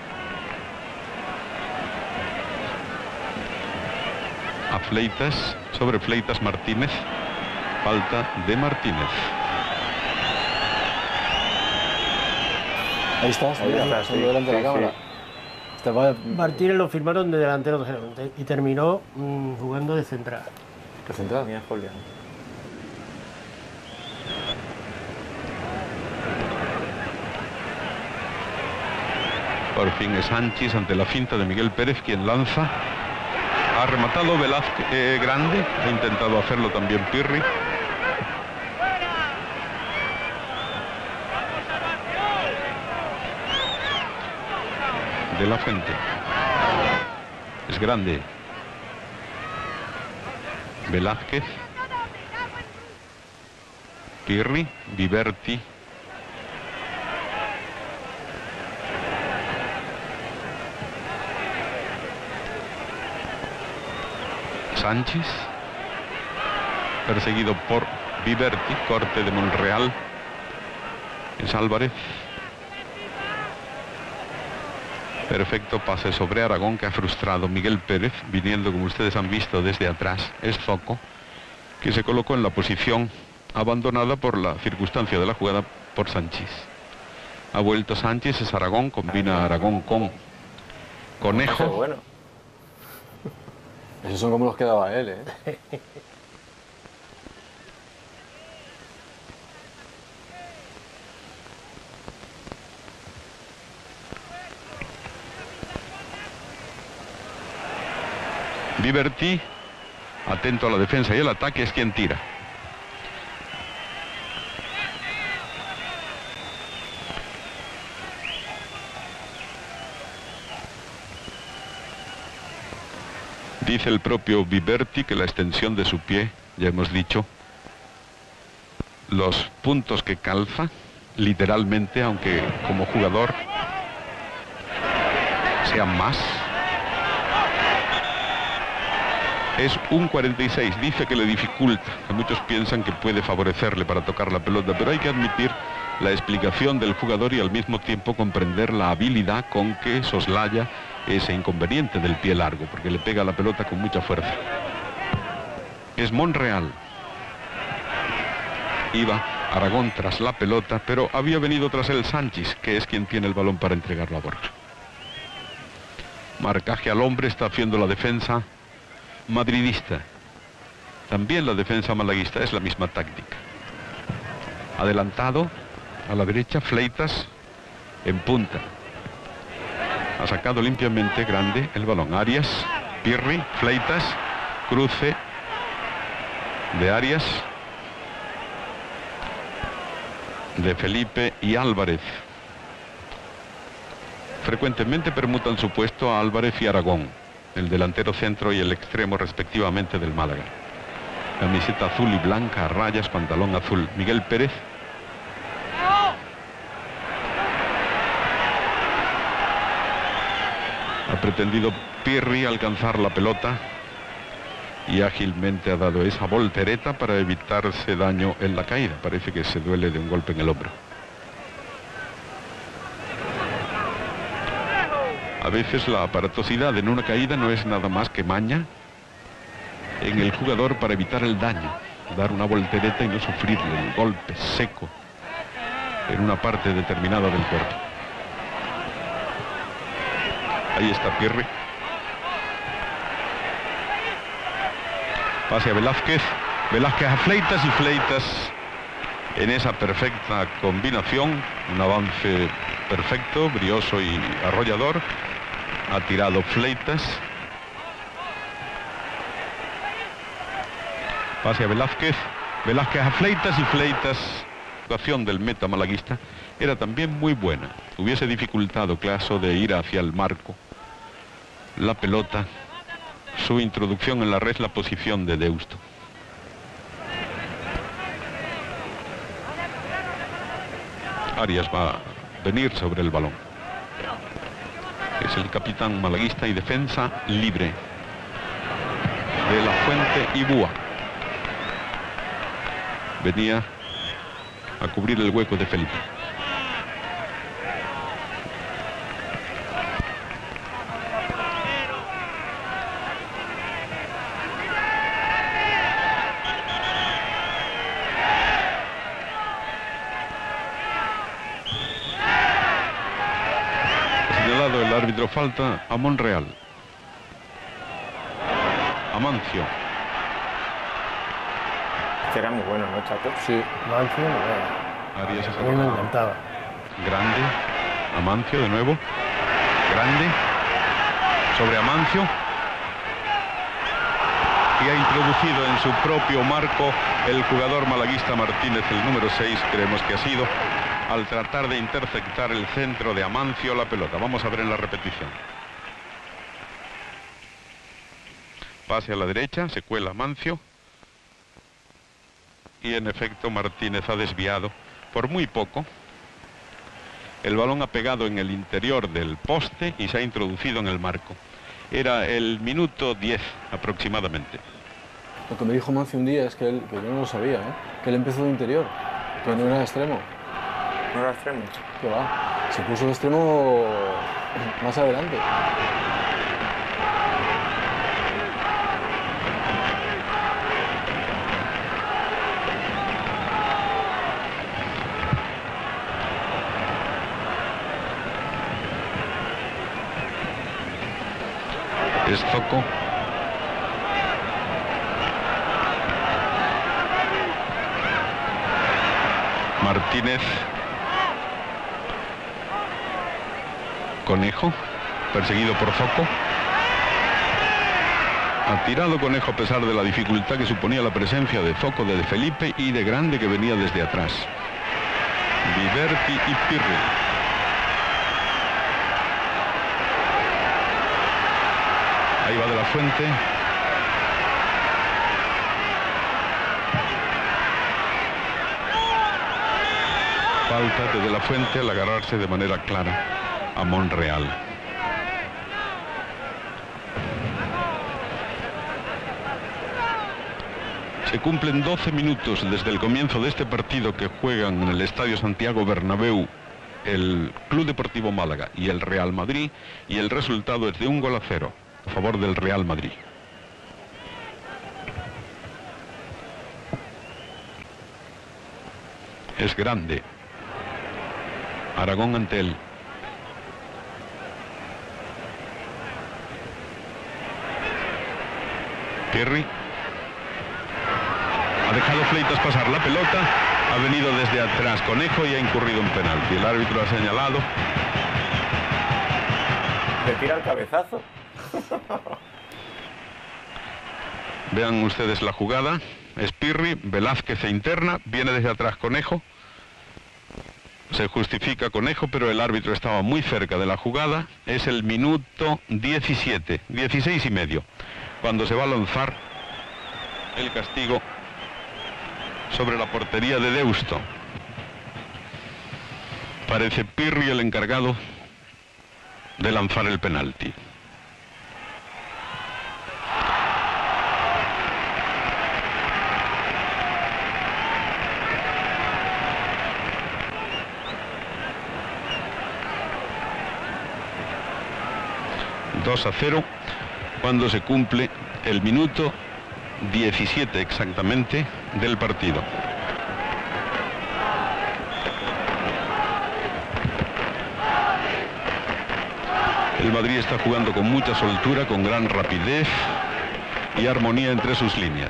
a Fleitas, sobre Fleitas Martínez, falta de Martínez.
Ahí está, sí, delante de la cámara.
Martínez lo firmaron de delantero y terminó jugando de central.
¿De central?
Mira, Julián.
Por fin es Sánchez ante la finta de Miguel Pérez quien lanza. Ha rematado Velázquez Grande, ha intentado hacerlo también Pirri. De la Fuente. Es Grande. Velázquez. Pirri, Viverti. Sánchez, perseguido por Viverti, corte de Monreal. Es Álvarez. Perfecto pase sobre Aragón que ha frustrado Miguel Pérez, viniendo como ustedes han visto desde atrás. Es Zoco, que se colocó en la posición abandonada por la circunstancia de la jugada por Sánchez. Ha vuelto Sánchez, es Aragón, combina Aragón con Conejo.
Bueno. Esos son como los que daba él, ¿eh?
Viverti, atento a la defensa y el ataque, es quien tira. Dice el propio Viverti que la extensión de su pie, ya hemos dicho, los puntos que calza, literalmente, aunque como jugador sean más, es un 46, dice que le dificulta, que muchos piensan que puede favorecerle para tocar la pelota, pero hay que admitir la explicación del jugador y al mismo tiempo comprender la habilidad con que soslaya ese inconveniente del pie largo, porque le pega la pelota con mucha fuerza. Es Monreal. Iba Aragón tras la pelota, pero había venido tras él Sánchez, que es quien tiene el balón para entregarlo a Borja. Marcaje al hombre, está haciendo la defensa madridista. También la defensa malaguista, es la misma táctica. Adelantado, a la derecha, Fleitas, en punta. Ha sacado limpiamente Grande el balón. Arias, Pirri, Fleitas, cruce de Arias, de Felipe y Álvarez. Frecuentemente permutan su puesto a Álvarez y Aragón, el delantero centro y el extremo respectivamente del Málaga. Camiseta azul y blanca a rayas, pantalón azul. Miguel Pérez. Ha pretendido Pirri alcanzar la pelota y ágilmente ha dado esa voltereta para evitarse daño en la caída. Parece que se duele de un golpe en el hombro. A veces la aparatosidad en una caída no es nada más que maña en el jugador para evitar el daño, dar una voltereta y no sufrirle el golpe seco en una parte determinada del cuerpo. Ahí está Pirri. Pase a Velázquez. Velázquez a Fleitas y Fleitas en esa perfecta combinación. Un avance perfecto, brioso y arrollador. Ha tirado Fleitas. Pase a Velázquez. Velázquez a Fleitas y Fleitas. La actuación del meta malaguista era también muy buena. Hubiese dificultado caso de ir hacia el marco. La pelota, su introducción en la red, la posición de Deusto. Arias va a venir sobre el balón. Es el capitán malaguista y defensa libre. De la Fuente y Búa. Venía a cubrir el hueco de Felipe. Señalado el árbitro, falta a Monreal. Amancio.
Era muy bueno, ¿no, Chato?
Sí.
Amancio, no.
Arias
A mí me encantaba.
Grande. Amancio de nuevo. Grande. Sobre Amancio. Y ha introducido en su propio marco el jugador malaguista Martínez, el número 6, creemos que ha sido, al tratar de interceptar el centro de Amancio la pelota. Vamos a ver en la repetición. Pase a la derecha, se cuela Amancio. Y en efecto Martínez ha desviado por muy poco. El balón ha pegado en el interior del poste y se ha introducido en el marco. Era el minuto 10 aproximadamente.
Lo que me dijo Mancio un día es que yo no lo sabía, que él empezó de interior, que no era extremo.
¿No era extremo?
Que va, se puso de extremo más adelante.
Es Zoco. Martínez. Conejo, perseguido por Zoco. Ha tirado Conejo a pesar de la dificultad que suponía la presencia de Zoco, de Felipe y de Grande, que venía desde atrás. Viverti y Pirri. Ahí va de la Fuente. Falta de la Fuente al agarrarse de manera clara a Monreal. Se cumplen 12 minutos desde el comienzo de este partido que juegan en el Estadio Santiago Bernabéu el Club Deportivo Málaga y el Real Madrid, y el resultado es de 1-0 a favor del Real Madrid. Es Grande. Aragón ante él. Pirri. Ha dejado Fleitas pasar la pelota. Ha venido desde atrás Conejo y ha incurrido en penalti. El árbitro ha señalado.
¿Le tira el cabezazo?
Vean ustedes la jugada. Es Pirri, Velázquez se interna, viene desde atrás Conejo. Se justifica Conejo, pero el árbitro estaba muy cerca de la jugada. Es el minuto 17, 16 y medio, cuando se va a lanzar el castigo sobre la portería de Deusto. Parece Pirri el encargado de lanzar el penalti. ...2-0... cuando se cumple el minuto 17 exactamente del partido. El Madrid está jugando con mucha soltura, con gran rapidez y armonía entre sus líneas.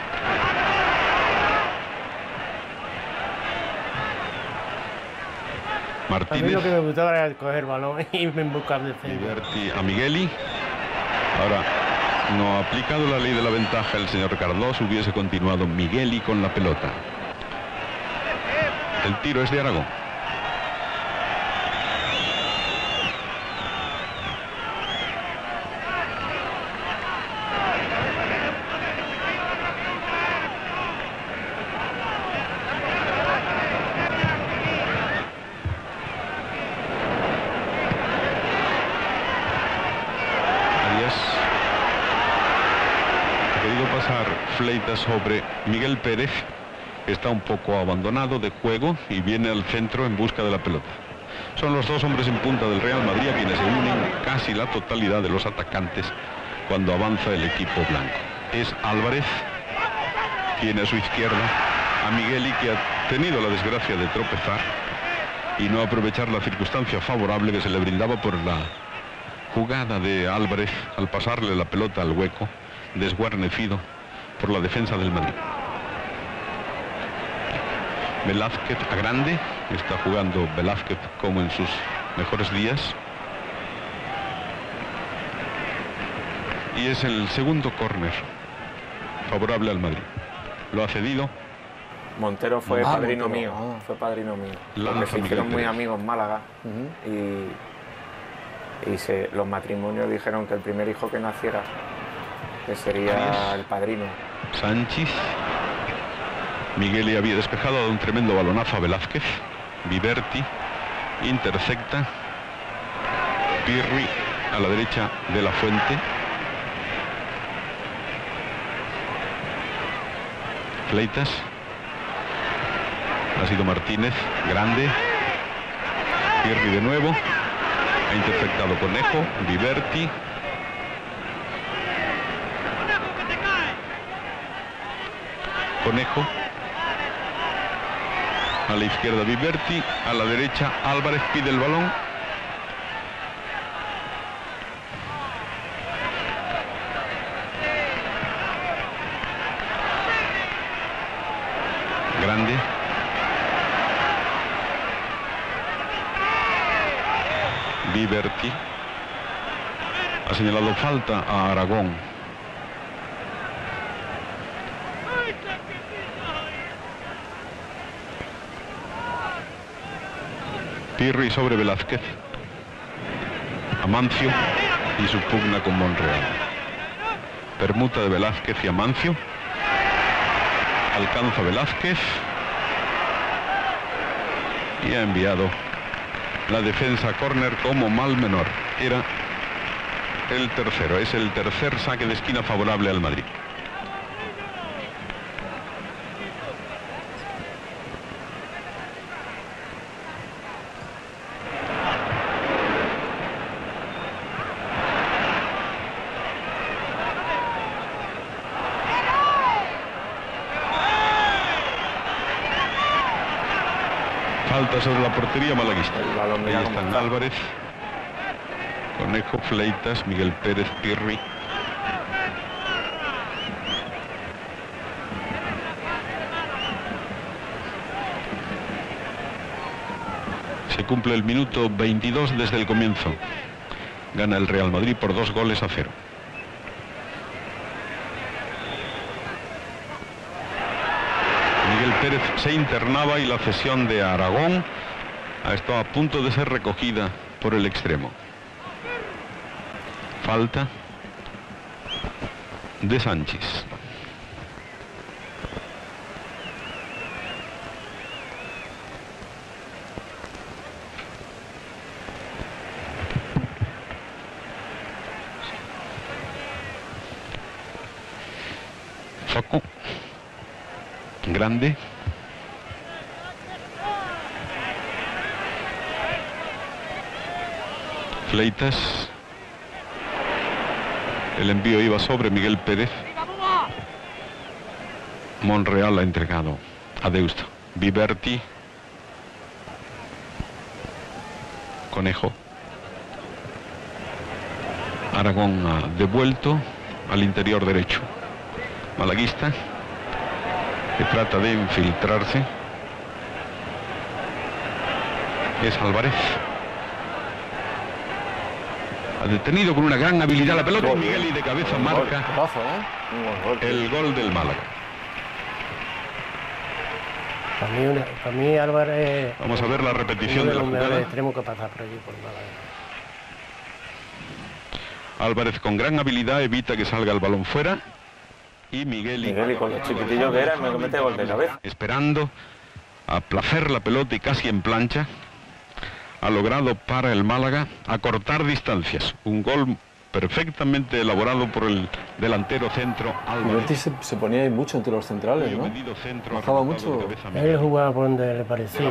Martínez.
A mí lo que me gustaba era coger balón y irme en busca del centro.
Viverti a Migueli. Ahora no ha aplicado la ley de la ventaja el señor Cardós, hubiese continuado Migueli con la pelota. El tiro es de Aragón. Fleitas sobre Miguel Pérez, que está un poco abandonado de juego y viene al centro en busca de la pelota. Son los dos hombres en punta del Real Madrid a quienes se unen casi la totalidad de los atacantes cuando avanza el equipo blanco. Es Álvarez, tiene a su izquierda a Migueli, que ha tenido la desgracia de tropezar y no aprovechar la circunstancia favorable que se le brindaba por la jugada de Álvarez al pasarle la pelota al hueco, desguarnecido por la defensa del Madrid. Velázquez a grande, está jugando Velázquez como en sus mejores días. Y es el segundo córner favorable al Madrid. Lo ha cedido.
Montero fue padrino mío, fue padrino mío. Porque se hicieron muy amigos en Málaga y los matrimonios dijeron que el primer hijo que naciera que sería el padrino.
Sánchez. Migueli había despejado, ha dado un tremendo balonazo a Velázquez. Viverti intercepta. Pirri a la derecha de la Fuente. Fleitas. Ha sido Martínez, grande. Pirri de nuevo. Ha interceptado Conejo. Viverti. Conejo. A la izquierda Viverti, a la derecha Álvarez pide el balón. Grande. Viverti. Ha señalado falta a Aragón. Pirri sobre Velázquez. Amancio y su pugna con Monreal. Permuta de Velázquez y Amancio. Alcanza Velázquez. Y ha enviado la defensa a córner como mal menor. Era el tercero. Es el tercer saque de esquina favorable al Madrid. Falta sobre la portería malaguista. Ahí están Álvarez, Conejo, Fleitas, Miguel Pérez, Pirri. Se cumple el minuto 22 desde el comienzo. Gana el Real Madrid por 2-0. Miguel Pérez se internaba y la cesión de Aragón ha estado a punto de ser recogida por el extremo. Falta de Sánchez. Foco. Grande. Fleitas. El envío iba sobre Miguel Pérez. Monreal ha entregado a Deusto. Viverti. Conejo. Aragón ha devuelto al interior derecho. Malaguista, que trata de infiltrarse. Es Álvarez. Ha detenido con una gran habilidad la pelota y Miguel y de cabeza marca el gol del Málaga.
Para mí Álvarez...
Vamos a ver la repetición de la jugada.
Extremo que pasa por allí, por Málaga.
Álvarez con gran habilidad evita que salga el balón fuera. Y Miguel
con los chiquitillos que era me mete gol de cabeza.
Esperando a placer la pelota y casi en plancha. Ha logrado para el Málaga acortar distancias. Un gol perfectamente elaborado por el delantero centro Álvarez.
Viverti se ponía ahí mucho entre los centrales, ¿no? Bajaba mucho.
Él jugaba por donde le parecía.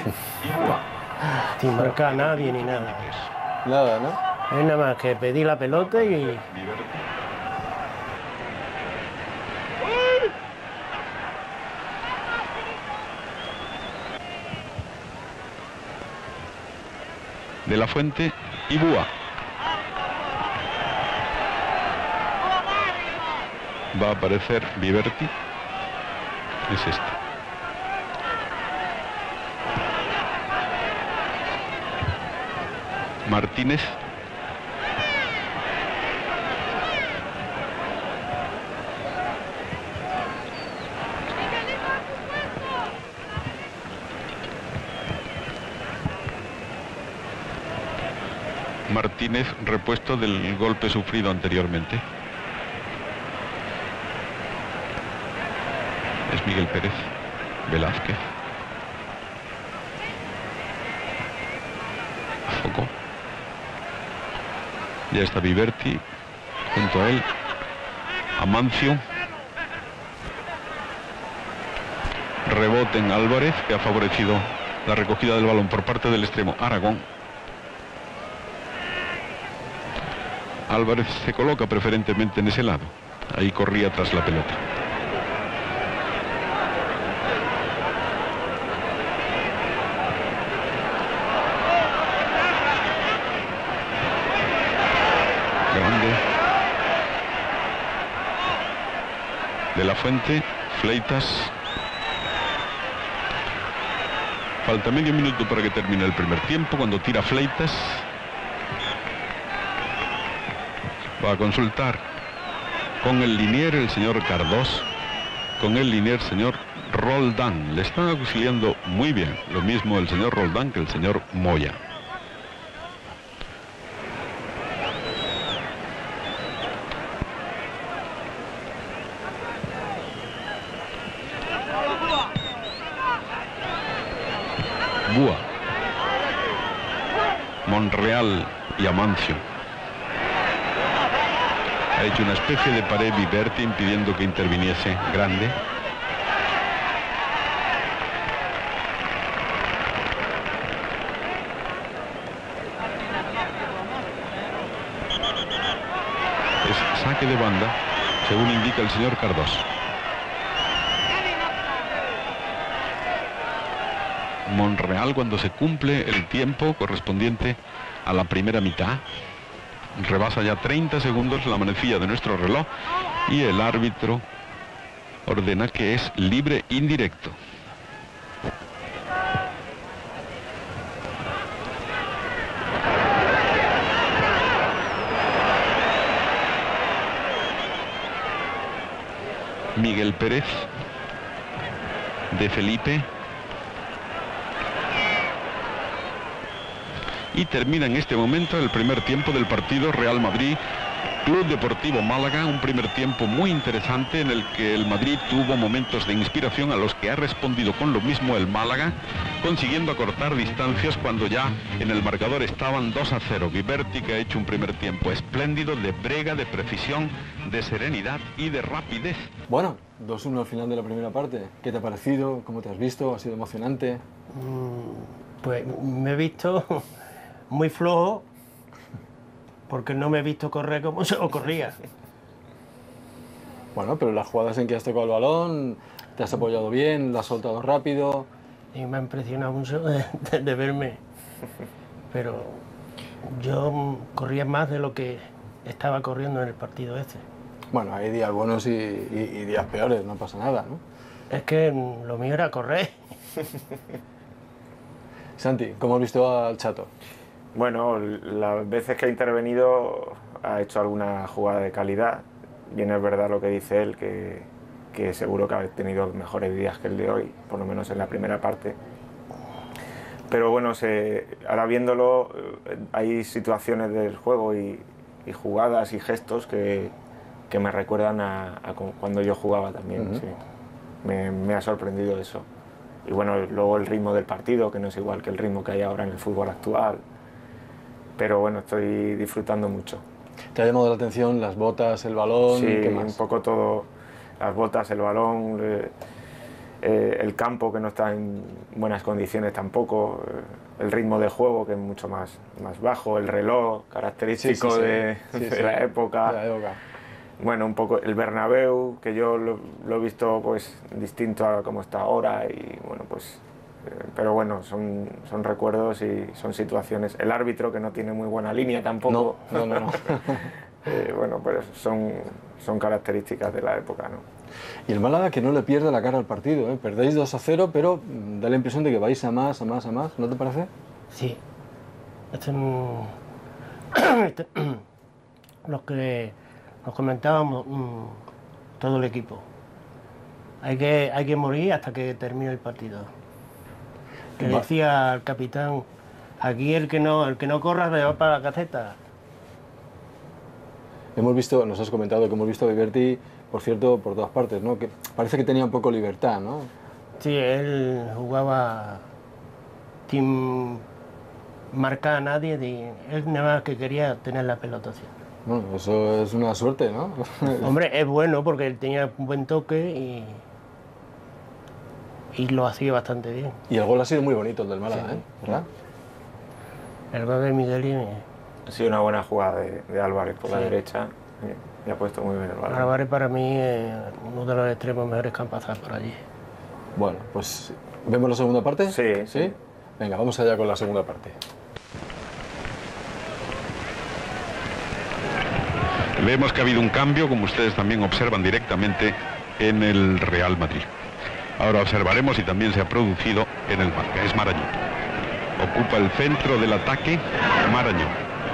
Sin marcar a nadie ni nada.
Nada, ¿no?
Es nada más que pedir la pelota y...
De la Fuente y Búa. Va a aparecer Viverti. Es este. Martínez. Martínez, repuesto del golpe sufrido anteriormente. Es Miguel Pérez, Velázquez. Foco. Ya está Viverti, junto a él, Amancio. Rebote en Álvarez, que ha favorecido la recogida del balón por parte del extremo Aragón. Álvarez se coloca preferentemente en ese lado. Ahí corría tras la pelota. Grande. De la Fuente, Fleitas. Falta medio minuto para que termine el primer tiempo, cuando tira Fleitas. Va a consultar con el linier el señor Cardós, con el linier señor Roldán. Le están auxiliando muy bien, lo mismo el señor Roldán que el señor Moya. Búa, Monreal y Amancio. Ha hecho una especie de pared Viverti impidiendo que interviniese Grande. Es saque de banda, según indica el señor Cardós. Monreal, cuando se cumple el tiempo correspondiente a la primera mitad, rebasa ya 30 segundos la manecilla de nuestro reloj y el árbitro ordena que es libre indirecto. Miguel Pérez, de Felipe. Y termina en este momento el primer tiempo del partido Real Madrid Club Deportivo Málaga, un primer tiempo muy interesante en el que el Madrid tuvo momentos de inspiración a los que ha respondido con lo mismo el Málaga, consiguiendo acortar distancias cuando ya en el marcador estaban 2-0. Viverti, que ha hecho un primer tiempo espléndido, de brega, de precisión, de serenidad y de rapidez.
Bueno, 2-1 al final de la primera parte. ¿Qué te ha parecido? ¿Cómo te has visto? ¿Ha sido emocionante?
Pues me he visto muy flojo, porque no me he visto correr como se lo corría.
Bueno, pero las jugadas en que has tocado el balón, te has apoyado bien, lo has soltado rápido.
Y me ha impresionado mucho de verme, pero yo corría más de lo que estaba corriendo en el partido este.
Bueno, hay días buenos y días peores, no pasa nada, ¿no?
Es que lo mío era correr.
Santi, ¿cómo has visto al Chato?
Bueno, las veces que ha intervenido ha hecho alguna jugada de calidad. Bien es verdad lo que dice él, que seguro que ha tenido mejores días que el de hoy, por lo menos en la primera parte. Pero bueno, ahora viéndolo, hay situaciones del juego y jugadas y gestos que me recuerdan a cuando yo jugaba también. Sí. Me ha sorprendido eso. Y bueno, luego el ritmo del partido, que no es igual que el ritmo que hay ahora en el fútbol actual. Pero bueno, estoy disfrutando mucho.
¿Te ha llamado la atención las botas, el balón?
Sí,
¿qué más?
Un poco todo, las botas, el balón, el campo que no está en buenas condiciones tampoco, el ritmo de juego que es mucho más bajo, el reloj característico de la época. Bueno, un poco el Bernabéu, que yo lo he visto pues distinto a como está ahora y bueno, pues pero bueno, son recuerdos y son situaciones. El árbitro, que no tiene muy buena línea tampoco.
No.
Bueno, pues son características de la época, ¿no?
Y el Málaga, que no le pierde la cara al partido, ¿eh? Perdéis 2-0, pero da la impresión de que vais a más, ¿no te parece?
Sí. Los que nos comentábamos, todo el equipo. Hay que morir hasta que termine el partido. Que decía el capitán, aquí el que no corra se va para la caseta.
Hemos visto, nos has comentado que hemos visto a Viverti, por cierto, por todas partes, ¿no? Que parece que tenía un poco libertad, ¿no?
Sí, él jugaba sin marcar a nadie, él nada más que quería tener la pelota así.
Bueno, eso es una suerte, ¿no?
Hombre, es bueno porque él tenía un buen toque y lo hacía bastante bien.
Y el gol ha sido muy bonito, el del Málaga,
sí,
¿verdad?
El gol de Miguel
ha sido una buena jugada de Álvarez por la derecha y ha puesto muy bien el balón.
Álvarez para mí es uno de los extremos mejores que han pasado por allí.
Bueno, pues ¿vemos la segunda parte?
Sí.
Venga, vamos allá con la segunda parte.
Vemos que ha habido un cambio, como ustedes también observan directamente, en el Real Madrid. Ahora observaremos si también se ha producido en el Málaga. Es Marañón. Ocupa el centro del ataque Marañón.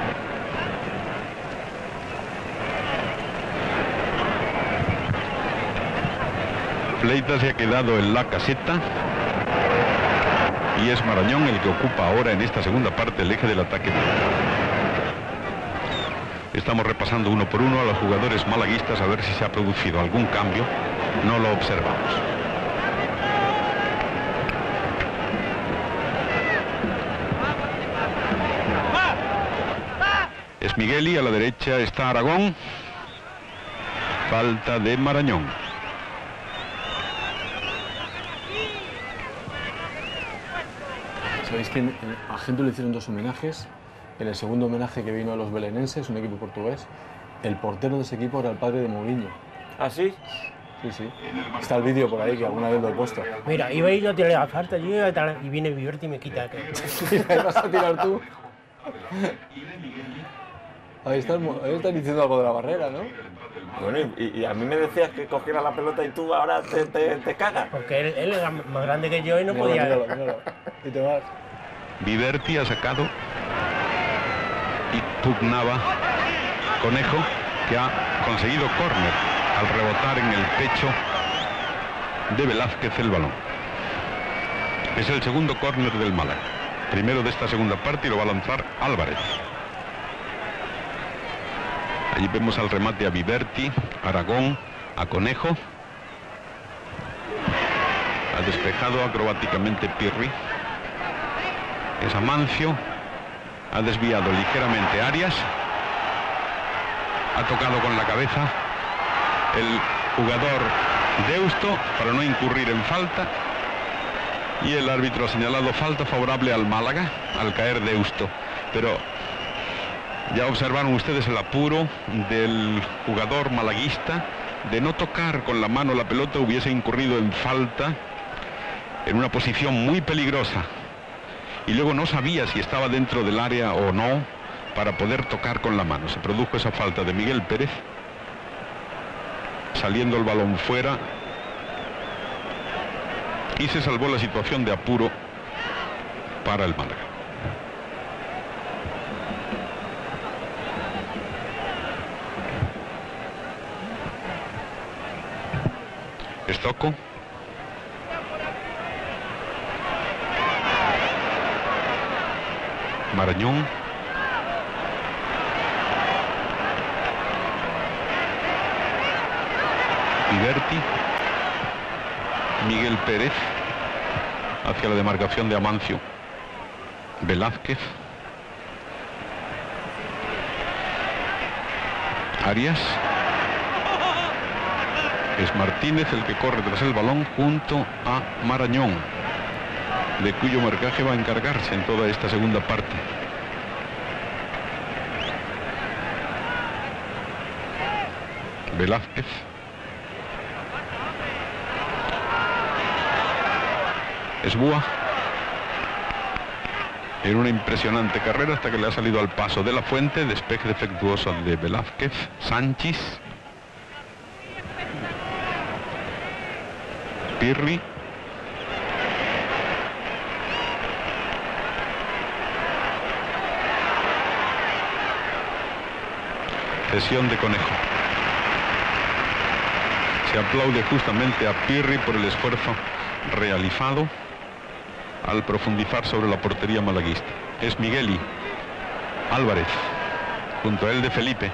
Fleitas se ha quedado en la caseta y es Marañón el que ocupa ahora en esta segunda parte el eje del ataque. Estamos repasando uno por uno a los jugadores malaguistas a ver si se ha producido algún cambio. No lo observamos. Es Migueli, a la derecha está Aragón. Falta de Marañón.
¿Sabéis que a Gento le hicieron 2 homenajes? En el segundo homenaje que vino a los belenenses, un equipo portugués, el portero de ese equipo era el padre de Mourinho.
¿Ah, sí?
Sí. Está el vídeo por ahí que alguna vez lo he puesto.
Mira, iba a ir yo a tirar la falta y viene Viverti y me quita aquel.
¿Ahí vas a tirar tú? Ahí están diciendo algo de la barrera, ¿no?
Bueno, y a mí me decías que cogiera la pelota y tú ahora te cagas.
Porque él era más grande que yo y no podía...
Míralo. Y te vas.
Viverti ha sacado y pugnaba Conejo, que ha conseguido córner al rebotar en el pecho de Velázquez el balón. Es el segundo córner del Málaga. Primero de esta segunda parte y lo va a lanzar Álvarez. Allí vemos al remate a Viverti, Aragón, a Conejo. Ha despejado acrobáticamente Pirri. Es Amancio. Ha desviado ligeramente Arias. Ha tocado con la cabeza el jugador Deusto para no incurrir en falta. Y el árbitro ha señalado falta favorable al Málaga al caer Deusto. Pero ya observaron ustedes el apuro del jugador malaguista de no tocar con la mano la pelota, hubiese incurrido en falta en una posición muy peligrosa. Y luego no sabía si estaba dentro del área o no para poder tocar con la mano. Se produjo esa falta de Miguel Pérez, saliendo el balón fuera, y se salvó la situación de apuro para el Málaga. Estocco. Marañón. Viverti. Miguel Pérez hacia la demarcación de Amancio. Velázquez. Arias. Es Martínez el que corre tras el balón junto a Marañón, de cuyo marcaje va a encargarse en toda esta segunda parte. Velázquez. Esbúa. En una impresionante carrera hasta que le ha salido al paso de la Fuente. Despeje defectuoso de Velázquez. Sánchez. Pirri. Cesión de Conejo. Se aplaude justamente a Pirri por el esfuerzo realizado al profundizar sobre la portería malaguista. Es Migueli. Álvarez. Junto a él de Felipe.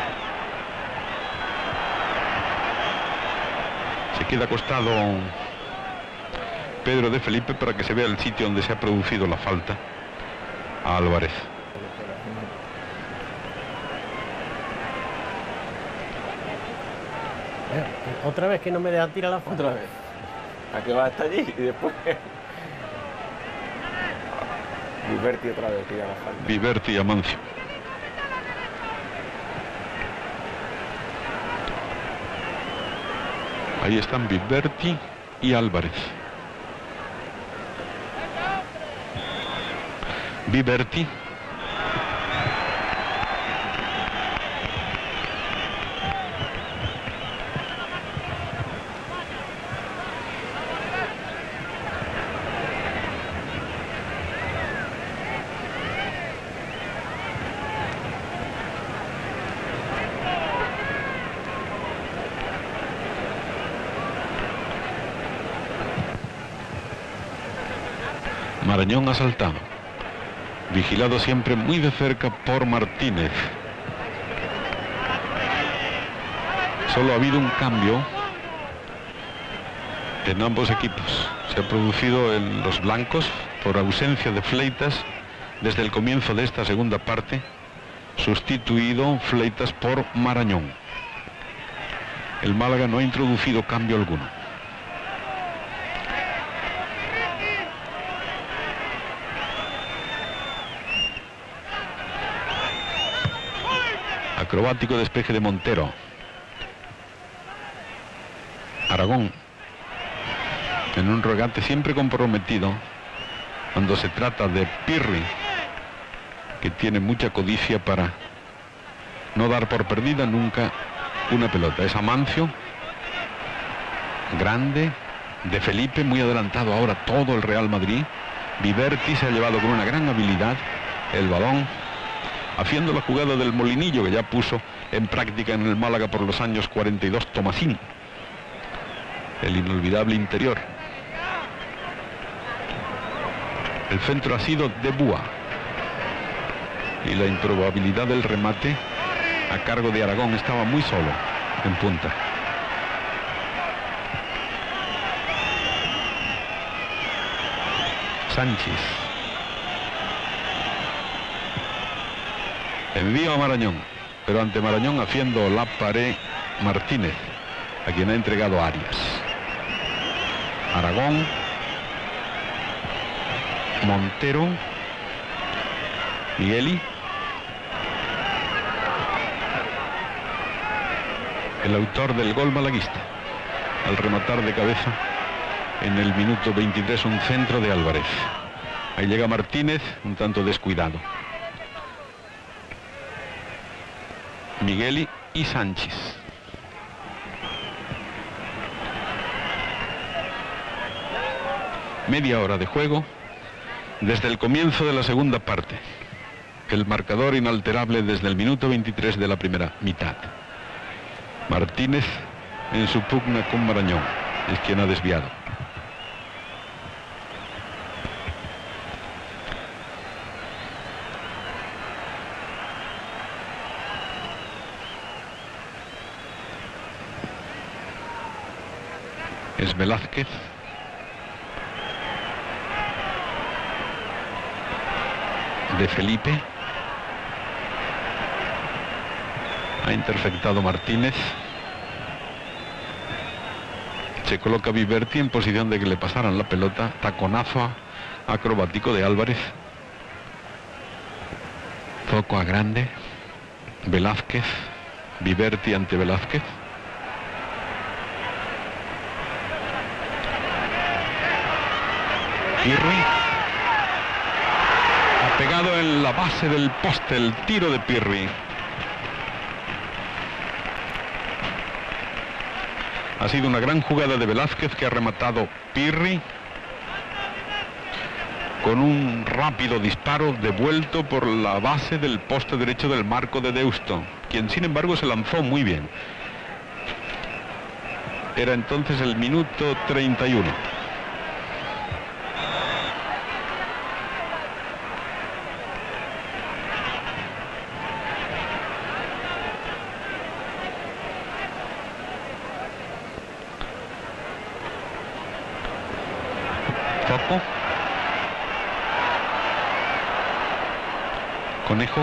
Se queda acostado Pedro de Felipe para que se vea el sitio donde se ha producido la falta a Álvarez.
Otra vez que no me dejan tirar la falta.
Otra vez. ¿A qué va hasta allí? Y después... Viverti otra vez tira la falta.
Viverti y Amancio. Ahí están Viverti y Álvarez. Viverti. Marañón asaltado, vigilado siempre muy de cerca por Martínez. Solo ha habido un cambio en ambos equipos. Se ha producido en los blancos por ausencia de Fleitas desde el comienzo de esta segunda parte, sustituido Fleitas por Marañón. El Málaga no ha introducido cambio alguno. Acrobático despeje de Montero. Aragón. En un regate siempre comprometido cuando se trata de Pirri, que tiene mucha codicia para no dar por perdida nunca una pelota. Es Amancio. Grande. De Felipe, muy adelantado ahora todo el Real Madrid. Viverti se ha llevado con una gran habilidad el balón, haciendo la jugada del Molinillo que ya puso en práctica en el Málaga por los años 42 Tomasín, el inolvidable interior. El centro ha sido de Búa y la improbabilidad del remate a cargo de Aragón. Estaba muy solo en punta. Sánchez. Envío a Marañón, pero ante Marañón haciendo la pared Martínez, a quien ha entregado Arias. Aragón. Montero. Migueli. El autor del gol malaguista, al rematar de cabeza en el minuto 23 un centro de Álvarez. Ahí llega Martínez, un tanto descuidado. Migueli y Sánchez. Media hora de juego desde el comienzo de la segunda parte. El marcador inalterable desde el minuto 23 de la primera mitad. Martínez en su pugna con Marañón. es quien ha desviado. Es Velázquez. De Felipe. Ha interceptado Martínez. Se coloca Viverti en posición de que le pasaran la pelota. Taconazo acrobático de Álvarez. Toco a grande. Velázquez. Viverti ante Velázquez. Pirri. Ha pegado en la base del poste el tiro de Pirri. Ha sido una gran jugada de Velázquez que ha rematado Pirri con un rápido disparo devuelto por la base del poste derecho del marco de Deusto, quien sin embargo se lanzó muy bien. Era entonces el minuto 31. Toco. Conejo.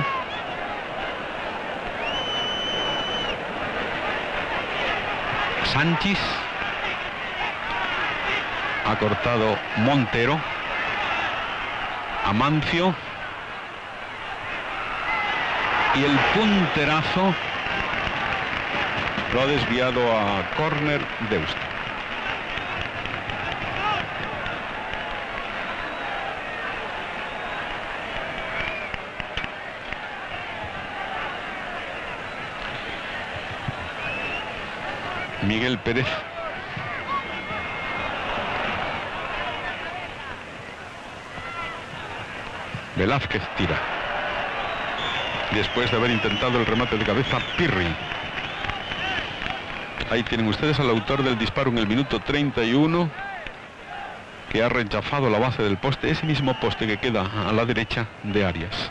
Sánchez. Ha cortado Montero. Amancio. Y el punterazo lo ha desviado a córner Deusto. Miguel Pérez. Velázquez tira. Después de haber intentado el remate de cabeza, Pirri. Ahí tienen ustedes al autor del disparo en el minuto 31, que ha rechazado la base del poste, ese mismo poste que queda a la derecha de Arias.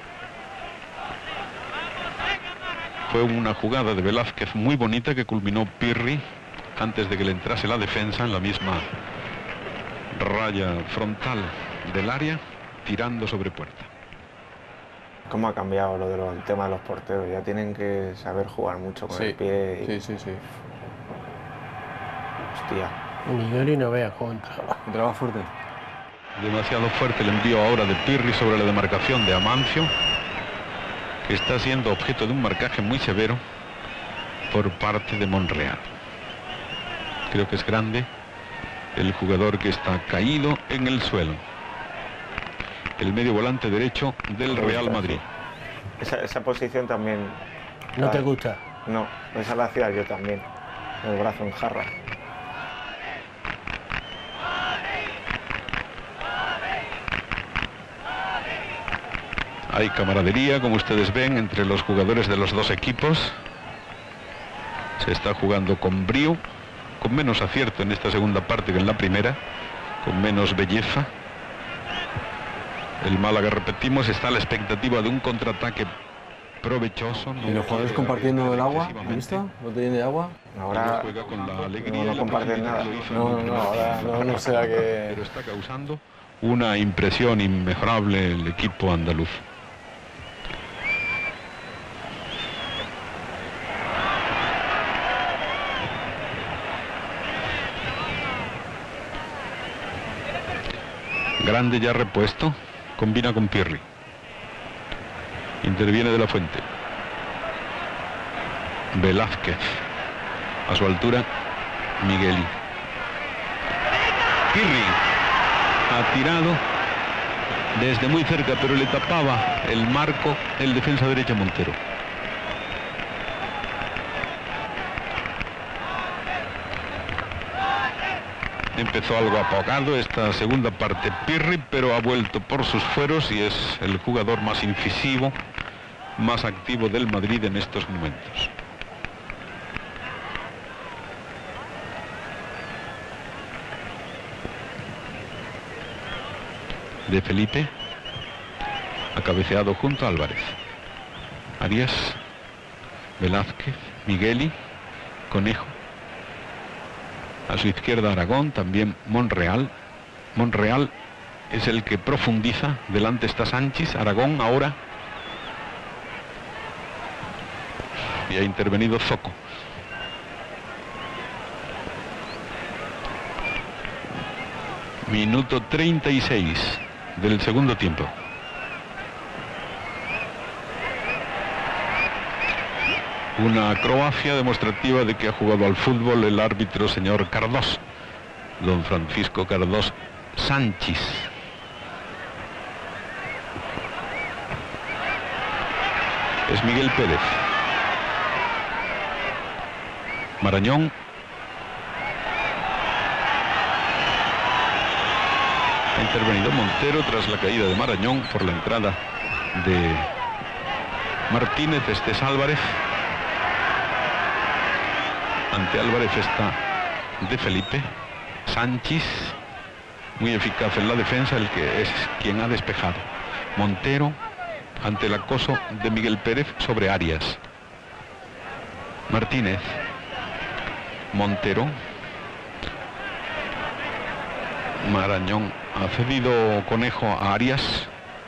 Fue una jugada de Velázquez muy bonita que culminó Pirri antes de que le entrase la defensa en la misma raya frontal del área, tirando sobre puerta.
¿Cómo ha cambiado lo del tema de los porteros? Ya tienen que saber jugar mucho con el pie. Y...
Sí.
Hostia.
Miguel y no vea contra.
Entraba fuerte.
Demasiado fuerte el envío ahora de Pirri sobre la demarcación de Amancio, que está siendo objeto de un marcaje muy severo por parte de Monreal. Creo que es grande el jugador que está caído en el suelo. El medio volante derecho del Real Madrid.
Esa posición también...
¿No te gusta?
No, esa la hacía yo también. El brazo en jarra.
Hay camaradería, como ustedes ven, entre los jugadores de los dos equipos. Se está jugando con brío, con menos acierto en esta segunda parte que en la primera, con menos belleza. El Málaga, repetimos, está a la expectativa de un contraataque provechoso.
¿Y los jugadores compartiendo el agua? ¿Has visto? ¿Botellín de agua?
Ahora
juega con la alegría,
no comparten nada.
No sea que...
Pero está causando una impresión inmejorable el equipo andaluz. Grande ya repuesto, combina con Pirri. Interviene de la Fuente. Velázquez. A su altura, Migueli. Pirri ha tirado desde muy cerca, pero le tapaba el marco el defensa derecha Montero. Empezó algo apagado esta segunda parte Pirri, pero ha vuelto por sus fueros y es el jugador más incisivo, más activo del Madrid en estos momentos. De Felipe. Ha cabeceado junto a Álvarez. Arias. Velázquez. Migueli. Conejo. A su izquierda Aragón, también Monreal. Monreal es el que profundiza. Delante está Sánchez. Aragón ahora. Y ha intervenido Zoco. Minuto 36 del segundo tiempo. Una acrobacia demostrativa de que ha jugado al fútbol el árbitro señor Cardós, don Francisco Cardós Sánchez. Es Miguel Pérez. Marañón. Ha intervenido Montero tras la caída de Marañón por la entrada de Martínez. Este es Álvarez. Ante Álvarez está De Felipe. Sánchez, muy eficaz en la defensa, el que es quien ha despejado. Montero ante el acoso de Miguel Pérez sobre Arias. Martínez. Montero. Marañón ha cedido Conejo a Arias.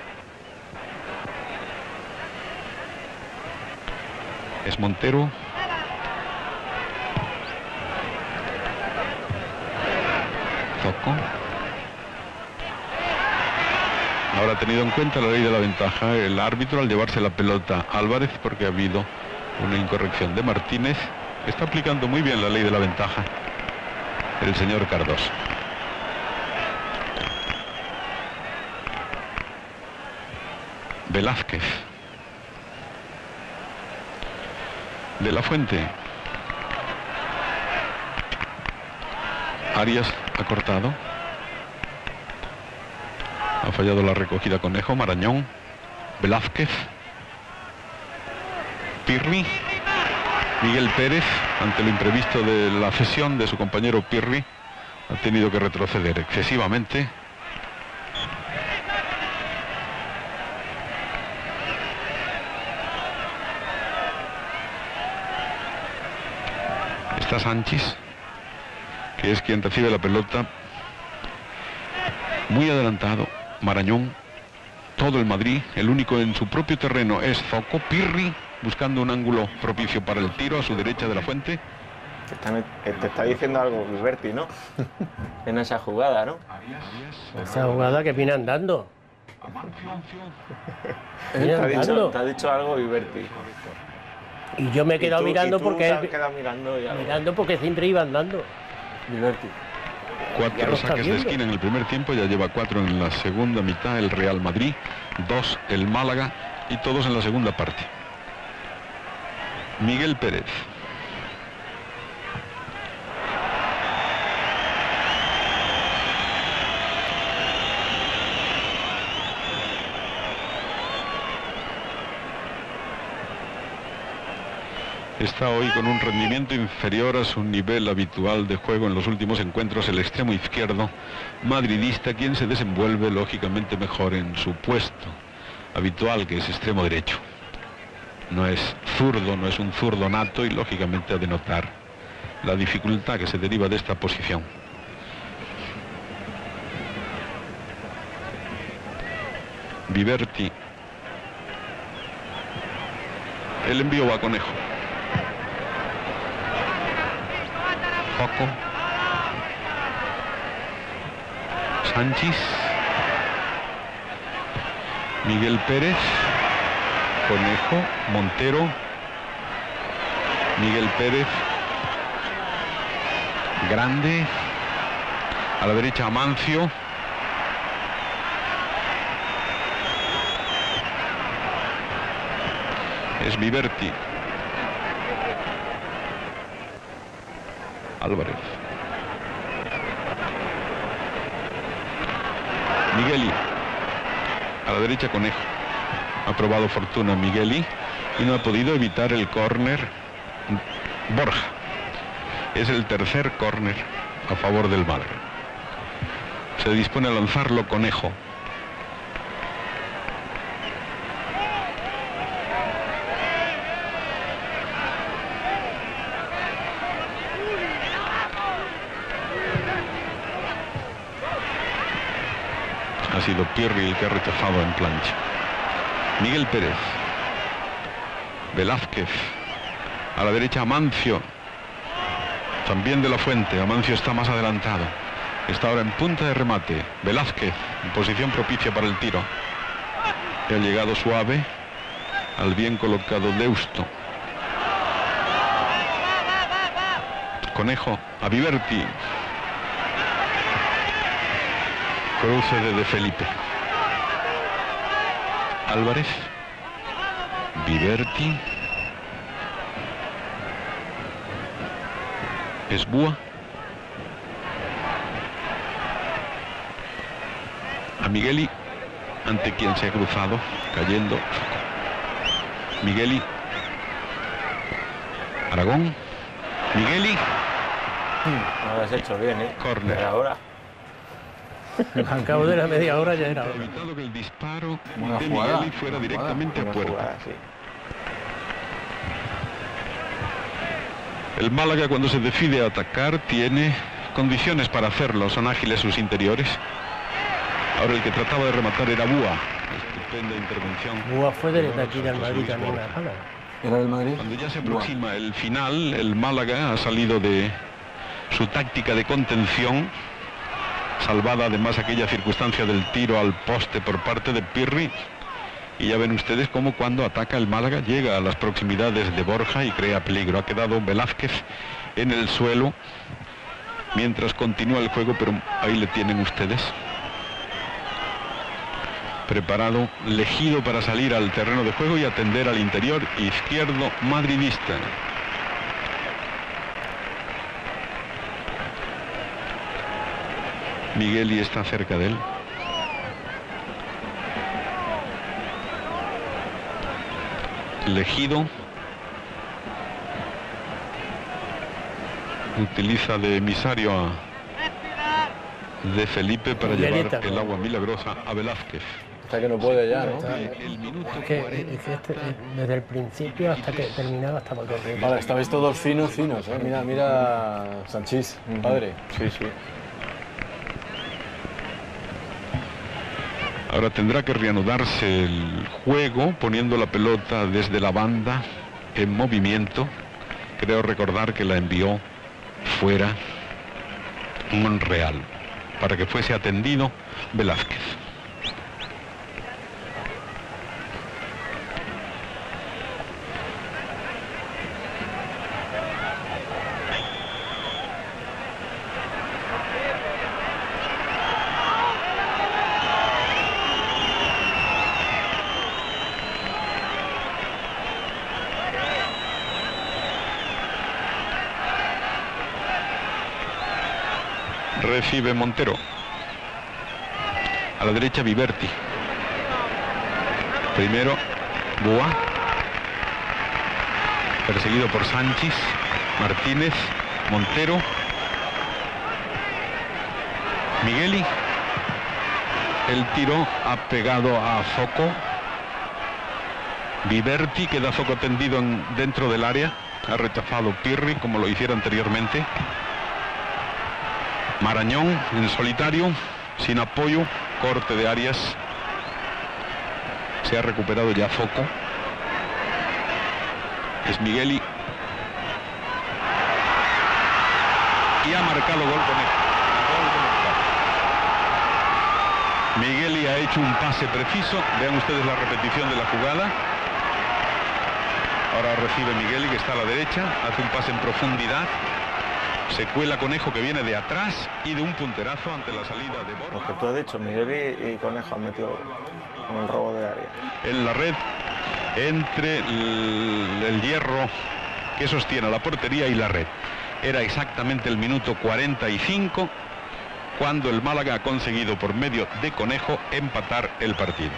Es Montero. Zoco. Ahora ha tenido en cuenta la ley de la ventaja el árbitro al llevarse la pelota a Álvarez, porque ha habido una incorrección de Martínez. Está aplicando muy bien la ley de la ventaja el señor Cardós. Velázquez. De la Fuente. Arias ha cortado. Ha fallado la recogida Conejo. Marañón. Velázquez. Pirri. Miguel Pérez, ante lo imprevisto de la cesión de su compañero Pirri, ha tenido que retroceder excesivamente. Está Sánchez, que es quien recibe la pelota. Muy adelantado. Marañón. Todo el Madrid. El único en su propio terreno es Zoco. Pirri, buscando un ángulo propicio para el tiro a su derecha de la Fuente.
Te está diciendo algo Viverti, ¿no? En esa jugada, ¿no?
Esa jugada que viene andando.
Te ha dicho algo Viverti.
Y yo me he quedado mirando porque
mirando
porque siempre iba andando.
Viverti.
4 saques de esquina en el primer tiempo, ya lleva 4 en la segunda mitad el Real Madrid, 2 el Málaga y todos en la segunda parte. Miguel Pérez. Está hoy con un rendimiento inferior a su nivel habitual de juego en los últimos encuentros el extremo izquierdo madridista, quien se desenvuelve lógicamente mejor en su puesto habitual, que es extremo derecho. No es zurdo, no es un zurdo nato y lógicamente ha de notar la dificultad que se deriva de esta posición. Viverti. El envío va a Conejo. Zoco. Sánchez. Miguel Pérez. Conejo. Montero. Miguel Pérez. Grande. A la derecha Amancio. Es Viverti. Álvarez. Migueli. A la derecha Conejo. Ha probado fortuna Migueli y no ha podido evitar el córner Borja. Es el tercer córner a favor del Málaga. Se dispone a lanzarlo Conejo. Ha sido Pirri el que ha rechazado en plancha. Miguel Pérez. Velázquez. A la derecha Amancio. También de la Fuente. Amancio está más adelantado. Está ahora en punta de remate. Velázquez en posición propicia para el tiro. Ha llegado suave al bien colocado Deusto. Conejo a Viverti. Cruce de Felipe. Álvarez. Viverti. Esbúa. A Migueli, ante quien se ha cruzado, cayendo. Migueli. Aragón. Migueli.
No lo has hecho bien, ¿eh?
Corner.
Ahora.
Al cabo de la media hora ya era hora.
Evitado que el disparo
Buena
de
jugada.
Migueli fuera directamente a puerta.
Jugada, sí.
El Málaga, cuando se decide a atacar, tiene condiciones para hacerlo. Son ágiles sus interiores. Ahora el que trataba de rematar era Búa. Estupenda intervención.
Búa fue de aquí del Madrid también a Málaga.
¿Era del Madrid?
Cuando ya se aproxima el final, el Málaga ha salido de su táctica de contención, salvada además aquella circunstancia del tiro al poste por parte de Pirri. Y ya ven ustedes cómo cuando ataca el Málaga llega a las proximidades de Borja y crea peligro. Ha quedado Velázquez en el suelo mientras continúa el juego, pero ahí le tienen ustedes. Preparado, Legido para salir al terreno de juego y atender al interior izquierdo madridista. Migueli está cerca de él. Legido utiliza de emisario a de Felipe para
Miguelita,
llevar el agua milagrosa a Velázquez.
Hasta que no puede ya, ¿no?
El minuto
Es que desde el principio hasta que terminaba estaba corriendo.
Vale, estabais todos finos, ¿eh? Mira, mira, Sanchís, padre.
Sí, sí.
Ahora tendrá que reanudarse el juego poniendo la pelota desde la banda en movimiento. Creo recordar que la envió fuera Monreal para que fuese atendido Velázquez. Recibe Montero. A la derecha Viverti. Primero Búa. Perseguido por Sánchez, Martínez, Montero. Migueli. El tiro ha pegado a Zoco. Viverti, queda Zoco tendido dentro del área. Ha rechazado Pirri como lo hiciera anteriormente. Marañón en solitario, sin apoyo, corte de Arias. Se ha recuperado ya Zoco. Es Migueli. Y ha marcado gol Conejo. Migueli ha hecho un pase preciso. Vean ustedes la repetición de la jugada. Ahora recibe Migueli, que está a la derecha. Hace un pase en profundidad. Se cuela Conejo, que viene de atrás y de un punterazo ante la salida de Borja.
Lo que tú has dicho, Migueli y Conejo han metido con el robo de área.
En la red, entre el hierro que sostiene la portería y la red. Era exactamente el minuto 45 cuando el Málaga ha conseguido por medio de Conejo empatar el partido.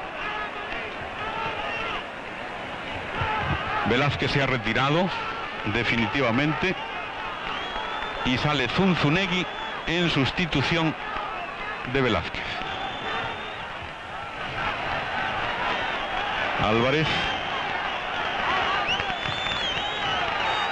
Velázquez se ha retirado definitivamente. Y sale Zunzunegui en sustitución de Velázquez. Álvarez.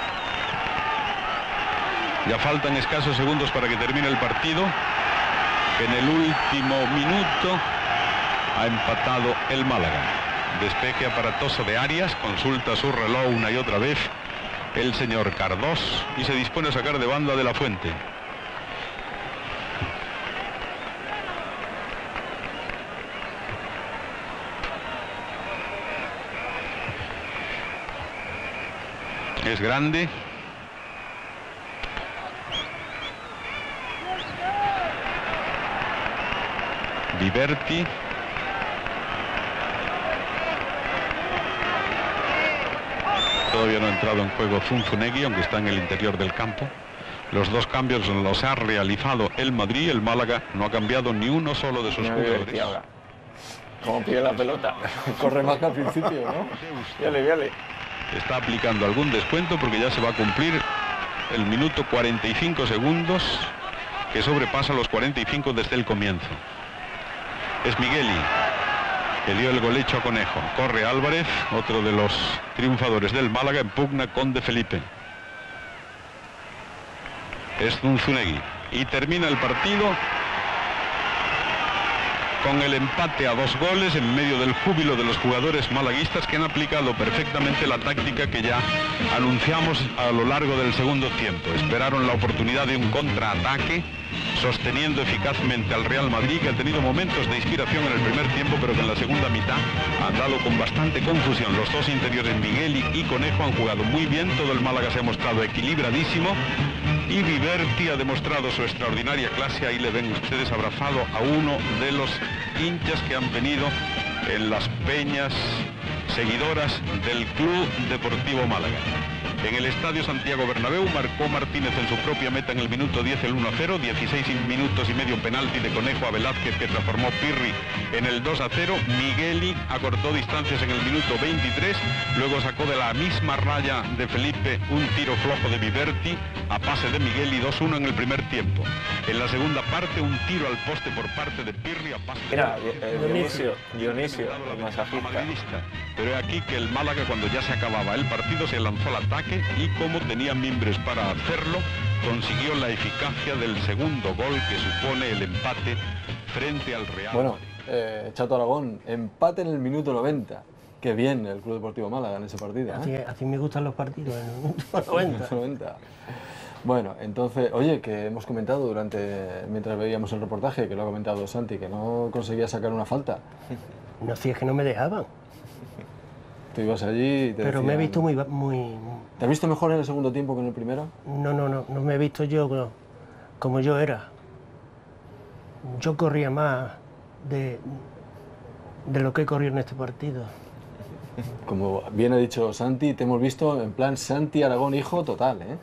Ya faltan escasos segundos para que termine el partido. En el último minuto ha empatado el Málaga. Despeje aparatoso de Arias, consulta su reloj una y otra vez el señor Cardós y se dispone a sacar de banda de la Fuente. Es grande. Viverti. Todavía no ha entrado en juego Zunzunegui, aunque está en el interior del campo. Los dos cambios los ha realizado el Madrid. El Málaga no ha cambiado ni uno solo de sus jugadores.
Como pide la pelota.
Corre más que al principio, ¿no?
Viale.
Está aplicando algún descuento porque ya se va a cumplir el minuto 45 segundos, que sobrepasa los 45 desde el comienzo. Es Migueli, que dio el gol hecho a Conejo. Corre Álvarez, otro de los triunfadores del Málaga, en pugna con De Felipe. Es Zunzunegui. Y termina el partido con el empate a 2 goles en medio del júbilo de los jugadores malaguistas, que han aplicado perfectamente la táctica que ya anunciamos a lo largo del segundo tiempo. Esperaron la oportunidad de un contraataque, sosteniendo eficazmente al Real Madrid, que ha tenido momentos de inspiración en el primer tiempo, pero que en la segunda mitad han dado con bastante confusión. Los dos interiores, Migueli y Conejo, han jugado muy bien. Todo el Málaga se ha mostrado equilibradísimo. Y Viverti ha demostrado su extraordinaria clase. Ahí le ven ustedes abrazado a uno de los hinchas que han venido en las peñas seguidoras del Club Deportivo Málaga. En el Estadio Santiago Bernabéu marcó Martínez en su propia meta en el minuto 10 el 1-0, 16 minutos y medio penalti de Conejo a Velázquez, que transformó Pirri en el 2-0. Migueli acortó distancias en el minuto 23, luego sacó de la misma raya de Felipe un tiro flojo de Viverti a pase de Migueli, 2-1 en el primer tiempo. En la segunda parte, un tiro al poste por parte de Pirri a pase
de Dionisio, el masajista.
Pero aquí que el Málaga, cuando ya se acababa el partido, se lanzó al ataque y, como tenía mimbres para hacerlo, consiguió la eficacia del segundo gol, que supone el empate frente al Real.
Bueno, Chato Aragón, empate en el minuto 90. Qué bien el Club Deportivo Málaga en ese partido.
Así me gustan los partidos, en el minuto 90.
Bueno, entonces, oye, que hemos comentado mientras veíamos el reportaje, que lo ha comentado Santi, que no conseguía sacar una falta.
No, si es que no me dejaban.
Tú ibas allí y te
Pero
decían...
me he visto muy...
¿Te has visto mejor en el segundo tiempo que en el primero?
No me he visto yo como yo era. Yo corría más de lo que he corrido en este partido.
Como bien ha dicho Santi, te hemos visto en plan Santi Aragón hijo total, ¿eh?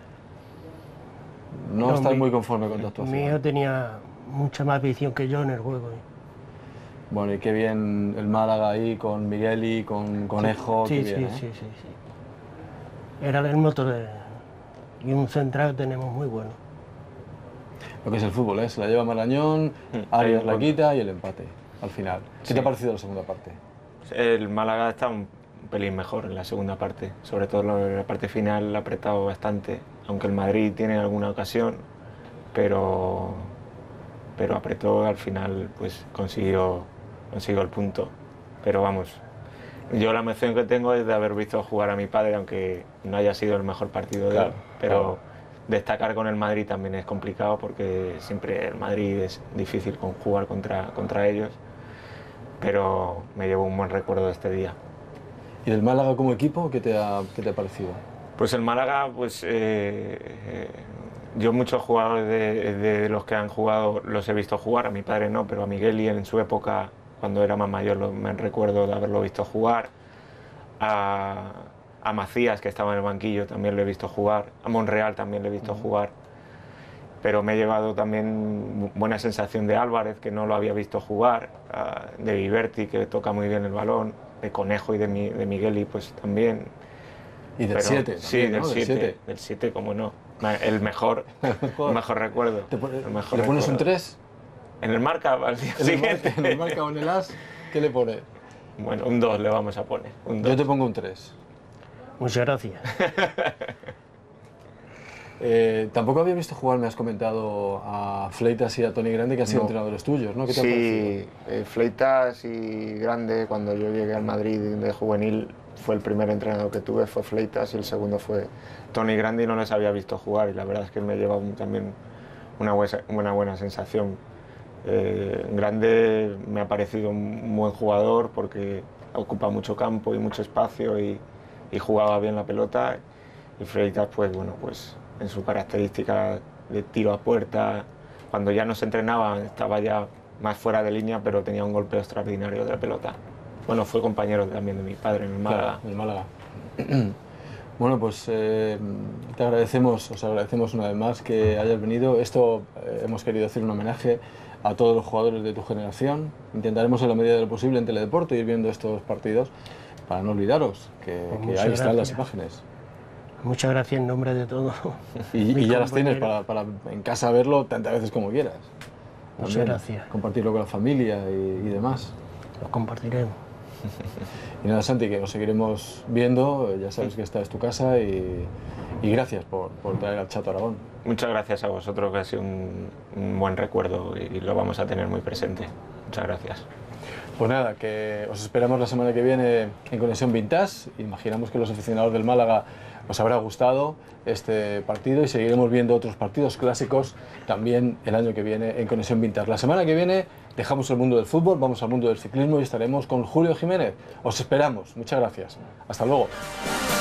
No estás muy conforme con tu actuación.
Mi hijo tenía mucha más visión que yo en el juego.
Bueno, y qué bien el Málaga ahí con Migueli, con Conejo.
Sí,
qué bien,
sí. Era el motor y un central tenemos muy bueno.
Lo que es el fútbol, ¿eh? Se la lleva Marañón, Arias la quita y el empate al final. ¿Qué te ha parecido la segunda parte?
El Málaga está un pelín mejor en la segunda parte, sobre todo en la parte final ha apretado bastante, aunque el Madrid tiene alguna ocasión, pero apretó, al final pues consiguió el punto. Pero vamos, yo la emoción que tengo es de haber visto jugar a mi padre, aunque no haya sido el mejor partido de él, pero destacar con el Madrid también es complicado, porque siempre el Madrid es difícil jugar contra ellos, pero me llevo un buen recuerdo de este día.
¿Y del Málaga como equipo, qué te ha parecido?
Pues el Málaga, pues yo muchos jugadores de los que han jugado los he visto jugar, a mi padre no, pero a Migueli en su época, cuando era más mayor, me recuerdo de haberlo visto jugar. A Macías, que estaba en el banquillo, también lo he visto jugar. A Monreal también lo he visto jugar. Pero me he llevado también buena sensación de Álvarez, que no lo había visto jugar, de Viverti, que toca muy bien el balón, de Conejo y de Migueli, pues también.
Y del 7.
Sí, del 7. Del 7, como no. El mejor recuerdo.
¿Le pones un 3?
En el marca al día siguiente.
En el marca o en el as, ¿qué le pone?
Bueno, un 2 le vamos a poner.
Yo te pongo un 3.
Muchas gracias.
Tampoco había visto jugar, me has comentado, a Fleitas y a Toni Grande, que han sido entrenadores tuyos, ¿no? ¿Qué te ha parecido?
Fleitas y Grande, cuando yo llegué al Madrid de juvenil, fue el primer entrenador que tuve, fue Fleitas, y el segundo fue Toni Grande, y no les había visto jugar, y la verdad es que me lleva también una buena sensación. Grande me ha parecido un buen jugador porque ocupa mucho campo y mucho espacio y jugaba bien la pelota, y Fleitas, pues bueno, pues en su característica de tiro a puerta, cuando ya no se entrenaba estaba ya más fuera de línea, pero tenía un golpeo extraordinario de la pelota. Bueno, fue compañero también de mi padre en el Málaga.
Claro, en el Málaga. Bueno, pues os agradecemos una vez más que hayas venido. Esto hemos querido hacer un homenaje a todos los jugadores de tu generación. Intentaremos en la medida de lo posible en Teledeporte ir viendo estos partidos para no olvidaros que ahí están las imágenes.
Muchas gracias en nombre de todos.
Y ya las tienes para en casa verlo tantas veces como quieras.
Muchas
También
gracias.
Compartirlo con la familia y demás.
Lo compartiremos.
Y nada, Santi, que nos seguiremos viendo. Ya sabes que esta es tu casa y gracias por traer al Chato Aragón.
Muchas gracias a vosotros, que ha sido un buen recuerdo y lo vamos a tener muy presente. Muchas gracias.
Pues nada, que os esperamos la semana que viene en Conexión Vintage. Imaginamos que los aficionados del Málaga os habrá gustado este partido y seguiremos viendo otros partidos clásicos también el año que viene en Conexión Vintage. La semana que viene dejamos el mundo del fútbol, vamos al mundo del ciclismo y estaremos con Julio Jiménez. Os esperamos. Muchas gracias. Hasta luego.